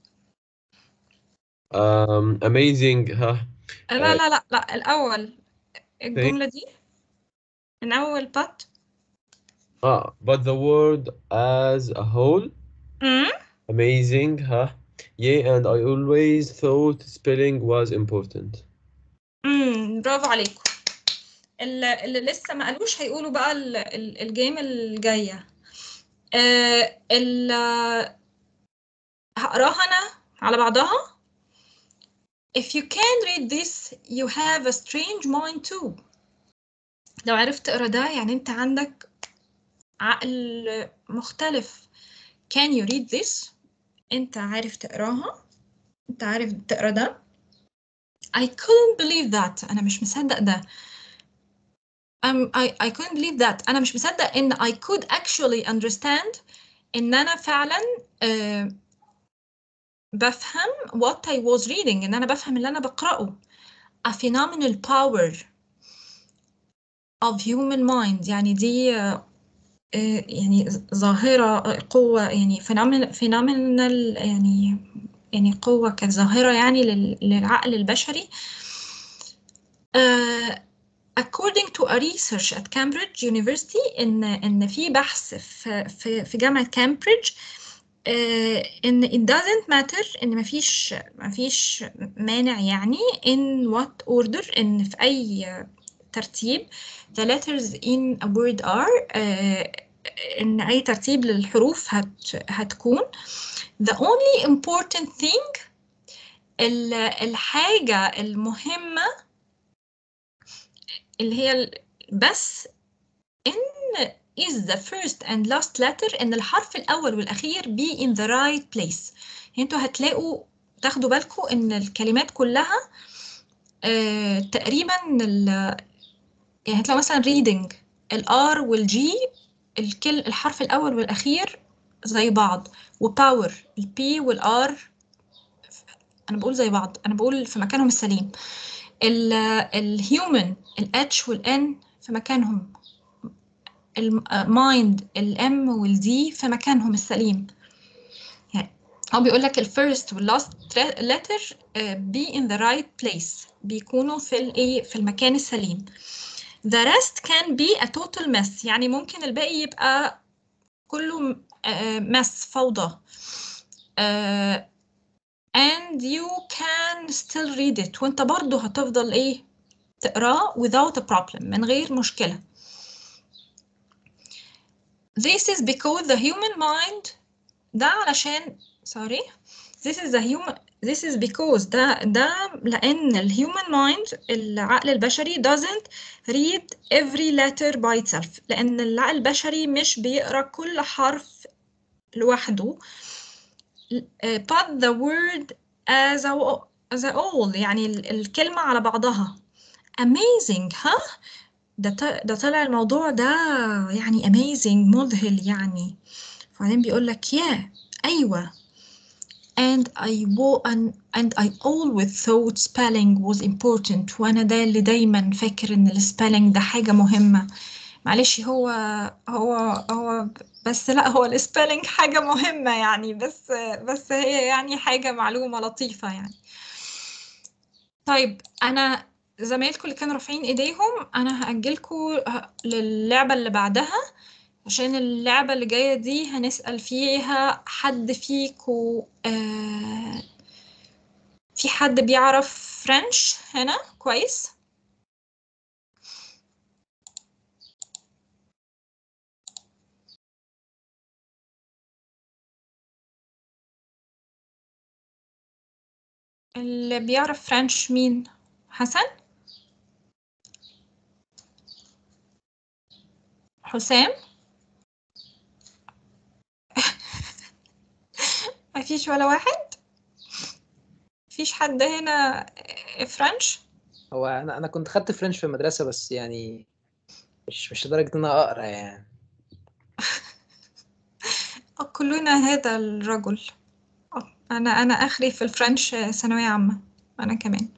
amazing ها لا لا لا لا، الأول الجملة دي من أول but. but the world as a whole amazing ها yeah and I always thought spelling was important. برافو عليكم. اللي لسه ما قالوش هيقولوا بقى الجيم الجاية. هقراها أنا على بعضها. If you can read this you have a strange mind too. لو عرفت تقرا ده يعني انت عندك عقل مختلف. Can you read this؟ انت عارف تقراها، انت عارف تقرا ده. I couldn't believe that. انا مش مصدق ده. I couldn't believe that. انا مش مصدق ان I could actually understand ان انا فعلا بفهم what I was reading، ان انا بفهم اللي انا بقراه. A phenomenal power of human mind. يعني دي يعني ظاهرة قوة، يعني phenomenal يعني قوة كظاهرة يعني للعقل البشري. According to a research at Cambridge University إن في بحث في جامعة كامبريدج إن it doesn't matter، إن مفيش مانع يعني in what order، إن في أي ترتيب the letters in a word are إن أي ترتيب للحروف هتكون. the only important thing الحاجة المهمة اللي هي بس إن is the first and last letter، إن الحرف الأول والأخير be in the right place. يعني انتوا هتلاقوا تاخدوا بالكم إن الكلمات كلها تقريبا يعني هتلاقوا مثلا reading الR والG الحرف الأول والأخير زي بعض، وpower الP والR أنا بقول زي بعض، أنا بقول في مكانهم السليم. الhuman الH والN في مكانهم، المايند الام والدي في مكانهم السليم. يعني هو بيقول لك الفيرست واللاست letter be in the right place، بيكونوا في المكان السليم. the rest can be a total mess، يعني ممكن الباقي يبقى كله mess فوضى. and you can still read it، وانت برضو هتفضل تقراه without a problem، من غير مشكلة. This is because the human mind ده علشان this is because ده لأن الhuman mind العقل البشري doesn't read every letter by itself، لأن العقل البشري مش بيقرأ كل حرف لوحده. but the word as a whole، يعني الكلمة على بعضها. amazing ها، ده طلع الموضوع ده يعني amazing مذهل يعني. بعدين بيقول لك أيوة and I always thought spelling was important، وأنا ده اللي دايما فاكر إن الspelling ده حاجة مهمة. معلش هو بس لا، هو الspelling حاجة مهمة يعني، بس هي يعني حاجة معلومة لطيفة يعني. طيب أنا زمايلكم اللي كانوا رافعين ايديهم انا هأجلكم للعبة اللي بعدها، عشان اللعبة اللي جاية دي هنسأل فيها حد فيكم في حد بيعرف فرنش هنا كويس؟ اللي بيعرف فرنش مين؟ حسن؟ حسام؟ مفيش ولا واحد؟ مفيش حد هنا فرنش؟ هو انا كنت خدت فرنش في المدرسه، بس يعني مش لدرجه ان انا اقرا يعني. كلنا هذا الرجل. انا اخري في الفرنش ثانويه عامه، انا كمان.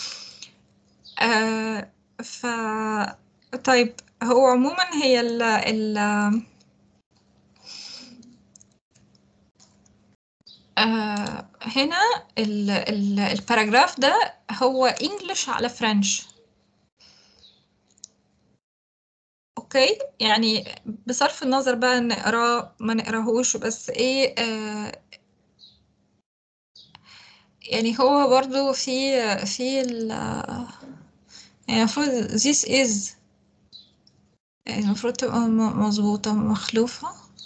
طيب هو عموما هي هنا الباراجراف ده هو انجلش على فرنش. اوكي، يعني بصرف النظر بقى نقراه ما نقراهوش، بس ايه يعني هو برضو في يعني المفروض this is المفروض تبقى مظبوطة مخلوفة.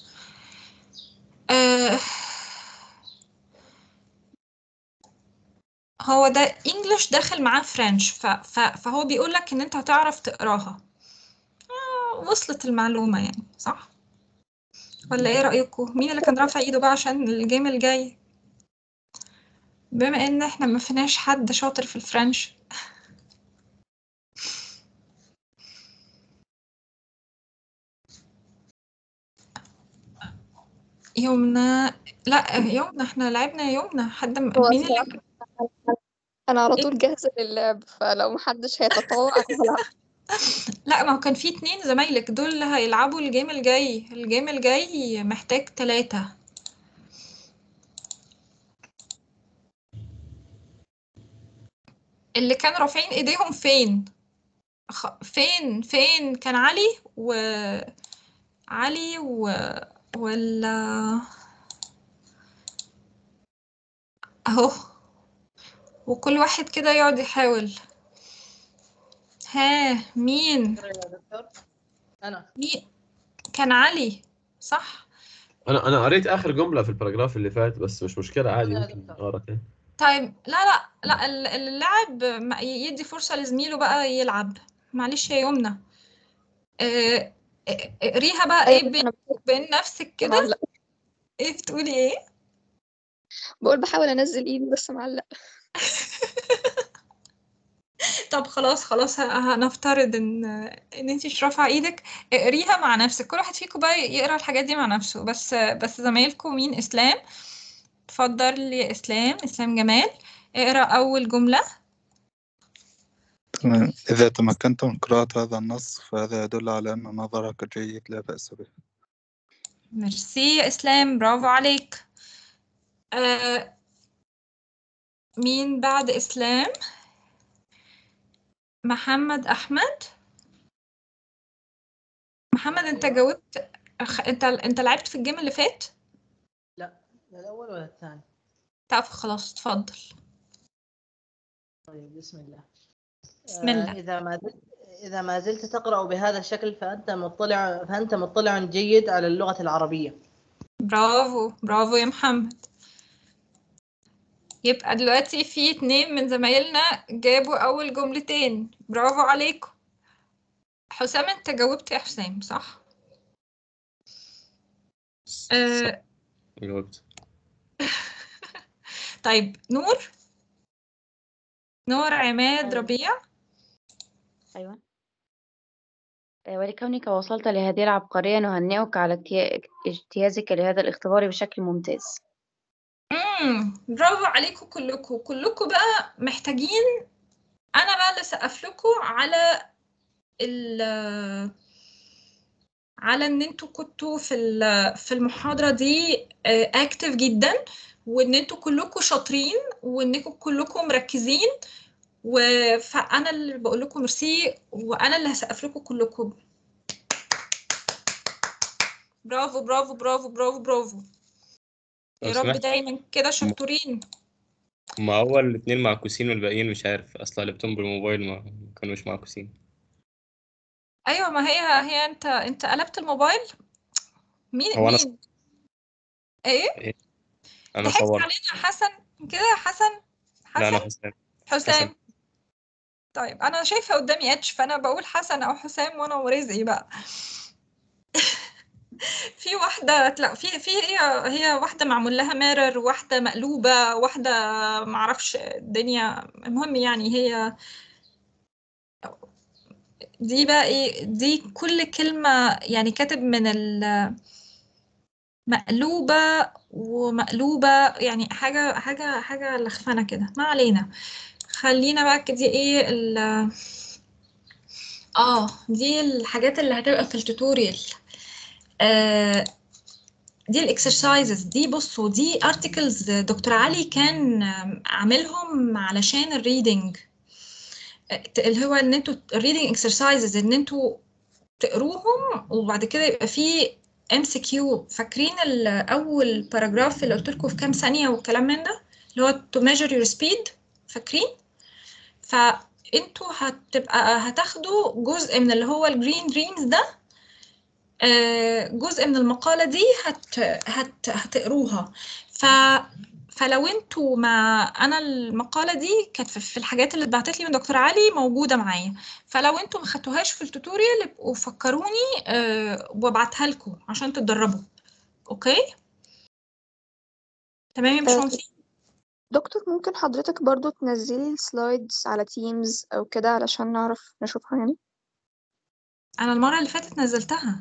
هو ده انجلش داخل معاه فرنش، فهو بيقول لك ان انت هتعرف تقراها. وصلت المعلومة يعني، صح ولا ايه رأيكم؟ مين اللي كان رافع ايده بقى عشان الجيم الجاي، بما ان احنا ما فيناش حد شاطر في الفرنش؟ يومنا، لا يومنا احنا لعبنا يومنا. حد هو مين اللي الصراحة أنا على طول جاهزة للعب، فلو محدش هيتطوع أنا هلعب. لا، ما هو كان في 2 زمايلك دول اللي هيلعبوا الجيم الجاي. الجيم الجاي محتاج 3. اللي كانوا رافعين ايديهم فين؟ فين كان علي ولا اهو، وكل واحد كده يقعد يحاول. مين يا دكتور أنا مين كان علي صح؟ انا قريت اخر جمله في الباراجراف اللي فات، بس مش مشكله عادي يا ممكن دكتور. اقرا تاني. طيب لا اللاعب يدي فرصة لزميله بقى يلعب. معلش يا يمنى، اقريها بقى أيوة ايه أنا بين نفسك كده. معلق، ايه بتقولي ايه؟ بقول بحاول أنزل إيدي بس معلق. طب خلاص هنفترض ان انتي مش رافعه ايدك. اقريها مع نفسك، كل واحد فيكم بقى يقرا الحاجات دي مع نفسه. بس زمايلكم مين؟ اسلام، اتفضل يا اسلام جمال، اقرا اول جمله. تمام. إذا تمكنت من قراءة هذا النص فهذا يدل على أن نظرك جيد لا بأس به. ميرسي يا اسلام، برافو عليك. مين بعد اسلام؟ محمد احمد. محمد انت جاوبت. انت لعبت في الجيم اللي فات؟ لا الأول ولا الثاني؟ طب خلاص اتفضل. طيب بسم الله. بسم الله. إذا ما زلت تقرأ بهذا الشكل فأنت مطلع جيد على اللغة العربية. برافو يا محمد. يبقى دلوقتي في 2 من زمايلنا جابوا أول جملتين، برافو عليكم. حسام انت جاوبت يا حسام صح؟ جاوبت. طيب نور عماد ربيع. أيوة. ولكونك وصلت لهذه العبقرية نهنئك على اجتيازك لهذا الاختبار بشكل ممتاز. برافو عليكم كلكم بقى محتاجين أنا بقى اللي أسقف لكم على ان انتوا كنتوا في المحاضرة دي اكتف جدا، وان انتوا كلكم شاطرين، وانكم كلكم مركزين. فانا اللي بقول لكم ميرسي، وانا اللي هسقف لكم كلكم. برافو برافو برافو برافو برافو. لو يا رب سمحت، دايما كده شطورين. ما أول 2 معكوسين والباقيين مش عارف، أصلا قلبتهم بالموبايل ما كانوش معكوسين. ايوه، ما هي انت قلبت الموبايل. هو أنا مين ايه؟ إيه؟ أنا ضحكت صورت. علينا حسن كده يا حسن. لا أنا حسام. طيب انا شايفه قدامي اتش، فانا بقول حسن او حسام وانا ورزقي بقى. في واحده، لا هي واحده معمول لها ميرور، واحده مقلوبه، واحده معرفش الدنيا. المهم يعني هي دي بقى ايه، دي كل كلمه يعني كاتب من مقلوبه ومقلوبه، يعني حاجه لخفنه كده. ما علينا، خلينا بقى دي ايه دي الحاجات اللي هتبقى في التوتوريال. دي الاكسرسايزز دي. بصوا دي ارتكلز دكتور علي كان عاملهم علشان الريدنج، اللي هو ان انتوا الريدنج اكسرسايزز ان انتوا تقروهم وبعد كده يبقى في MCQ. فاكرين اول باراجراف اللي قلت لكم في كام ثانيه والكلام من ده، اللي هو to measure your speed، فاكرين؟ فانتوا هتاخدوا جزء من اللي هو الجرين دريمز ده، جزء من المقالة دي هتقروها. فلو انتوا انا المقالة دي كانت في الحاجات اللي اتبعتت لي من دكتور علي موجودة معايا، فلو انتوا ما خدتوهاش في التوتوريال ابقوا فكروني وابعتها لكم عشان تتدربوا. اوكي تمام يا باشمهندس؟ دكتور ممكن حضرتك برضو تنزلي السلايدز على تيمز او كده علشان نعرف نشوفها يعني؟ انا المرة اللي فاتت نزلتها.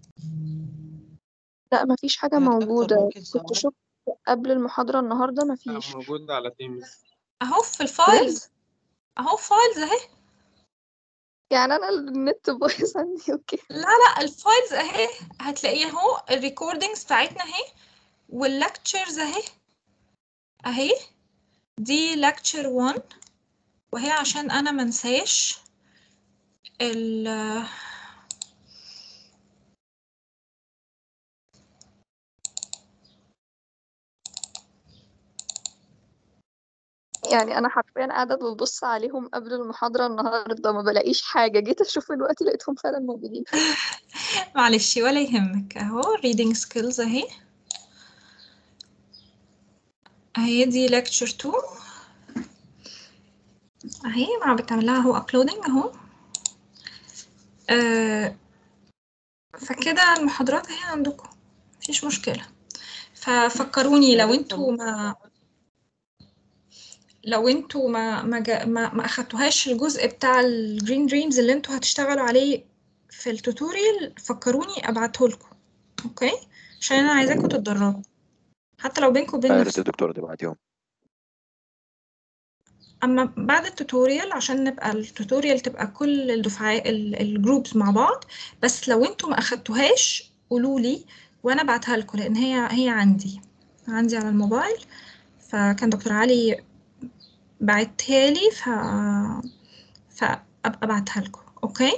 لا مفيش حاجة يا دكتور موجودة، ممكن كنت سؤال؟ شفت قبل المحاضرة النهاردة مفيش. موجود على تيمز اهو في الفايلز، اهو فايلز اهي. يعني انا النت بايظ عندي. اوكي لا الفايلز اهي، هتلاقيه اهو الريكوردينجز بتاعتنا اهي، واللكتشرز اهي دي lecture 1، وهي عشان انا منساش يعني انا حرفيا قاعدة ببص عليهم قبل المحاضرة النهاردة ما بلاقيش حاجة، جيت اشوف الوقت لقيتهم فعلا موجودين. معلش ولا يهمك. اهو reading skills اهي دي lecture 2 اهي، مع بتعملها اهو uploading اهو. فكده المحاضرات اهي عندكم، مفيش مشكلة. ففكروني لو انتوا ما اخدتوهاش الجزء بتاع الجرين دريمز اللي انتوا هتشتغلوا عليه في التوتوريال، فكروني ابعته لكم. اوكي عشان انا عايزاكم تتدربوا حتى لو بينكم وبين يا ريت نفسكم. الدكتور تبعتيهم. اما بعد التوتوريال عشان نبقى التوتوريال تبقى كل الدفعات الجروبس مع بعض، بس لو انتوا ما اخدتوهاش قولوا لي وانا ابعتها لكم، لان هي عندي على الموبايل، فكان دكتور علي بعتها لي فابقى ابعتها لكم. اوكي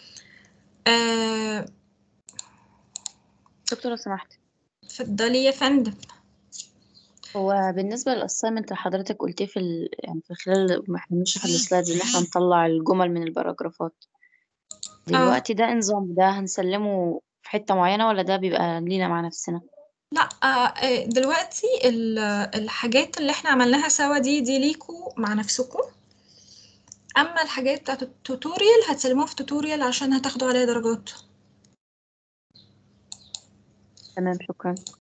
دكتورة سمحت، اتفضلي يا فندم. هو بالنسبة للأسايمنت اللي حضرتك قلتيه يعني في خلال ما احنا بنشرح السلايدز إن احنا نطلع الجمل من الباراجرافات، دلوقتي ده نظام ده هنسلمه في حتة معينة ولا ده بيبقى لينا مع نفسنا؟ لا دلوقتي الحاجات اللي احنا عملناها سوا دي ليكوا مع نفسكم، اما الحاجات بتاعت التوتوريال هتسلموها في توتوريال عشان هتاخدوا عليها درجات. تمام شكرا.